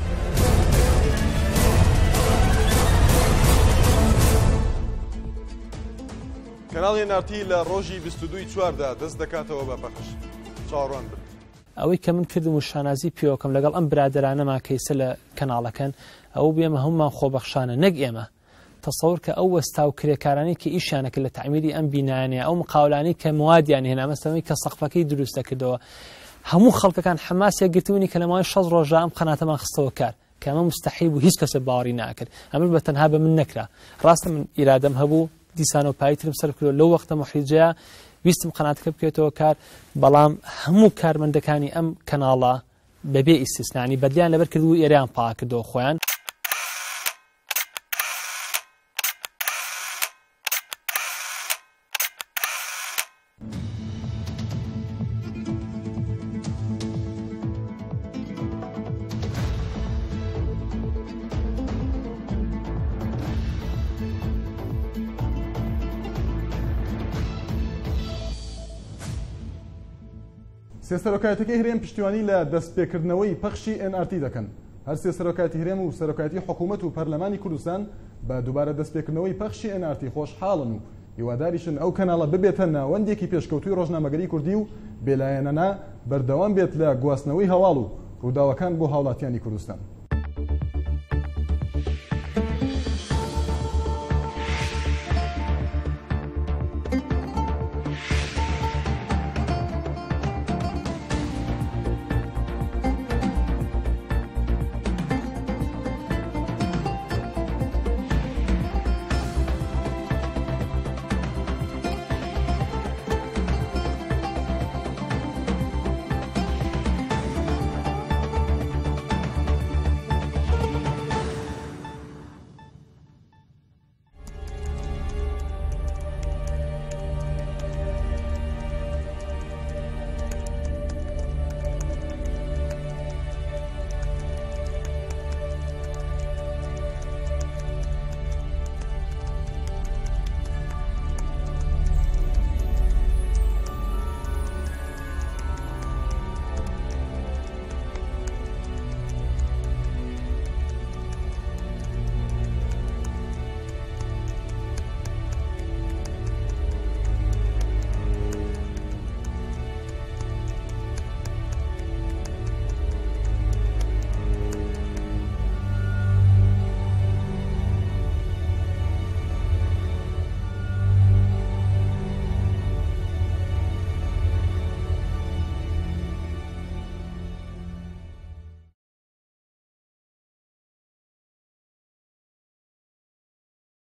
کەناڵی ئێن ئار تی لە ڕۆژی بیست و دووی چواردا دەست دەکاتەوە بە پەخش چاوەڕوان بن. ئەوەی کە من کردم و شانازی پیۆکەم لەگەڵ ئەم برادرانەما کەیسە لە کەناڵەکەن ئەو بێمە هەمومان خۆبەخشانە نەک ئێمە تەسەوور کە ئەو وەستا و کرێکارانی کە ئیشیانەکە لە تعمیری ئەم بینایانەیە ئەو مقاولانی کە موادیان هێنا مەسەڵەن کە سەقفەکەی دروست دەکردەوە هەموو خەڵکەکان حماسێک گرتوونی کە لە ماوەی شەش ڕۆژە ئەم قەناتەمان خستەوە کار کە ئەمە مستەحیل بوو هیچ کەسە باوەڕی ناکرد ئەمە بە تەنها بە من نەکرا ڕاستە من ئیرادەم هەبوو دیسان و پایترم سەر کردو لەو وەختە محریجەیە ویستم قەناتەکە بکەوێتەوە کار بەڵام هەموو کارمەندەکانی ئەم کەناڵە بەبێ ئیسtisنانی بەدلیان لەبەر کردو ئێرەیان پاک کردەوە خۆیان سێسەرۆکایەتەکەی هەرێم پشتیوانی لە دەستپێکردنەوەی پەخشی ئێن ئار تی دەکەن هەر سێسەرۆکایەتی هەرێم و سەرۆکایەتی حکوومەت و پەرلەمانی کوردستان بە دووبارە دەستپێکردنەوەی پەخشی ئێن ئار تی خۆشحاڵن و هیواداریشن ئەو کەناڵە ببێتە ناوەندێکی پێشکەوتوی ڕۆژنامەگەری کوردی و بێلایەنەنا بەردەوام بێت لە گواستنەوەی هەواڵ و ڕووداوەکان بۆ هاوڵاتیانی کوردستان.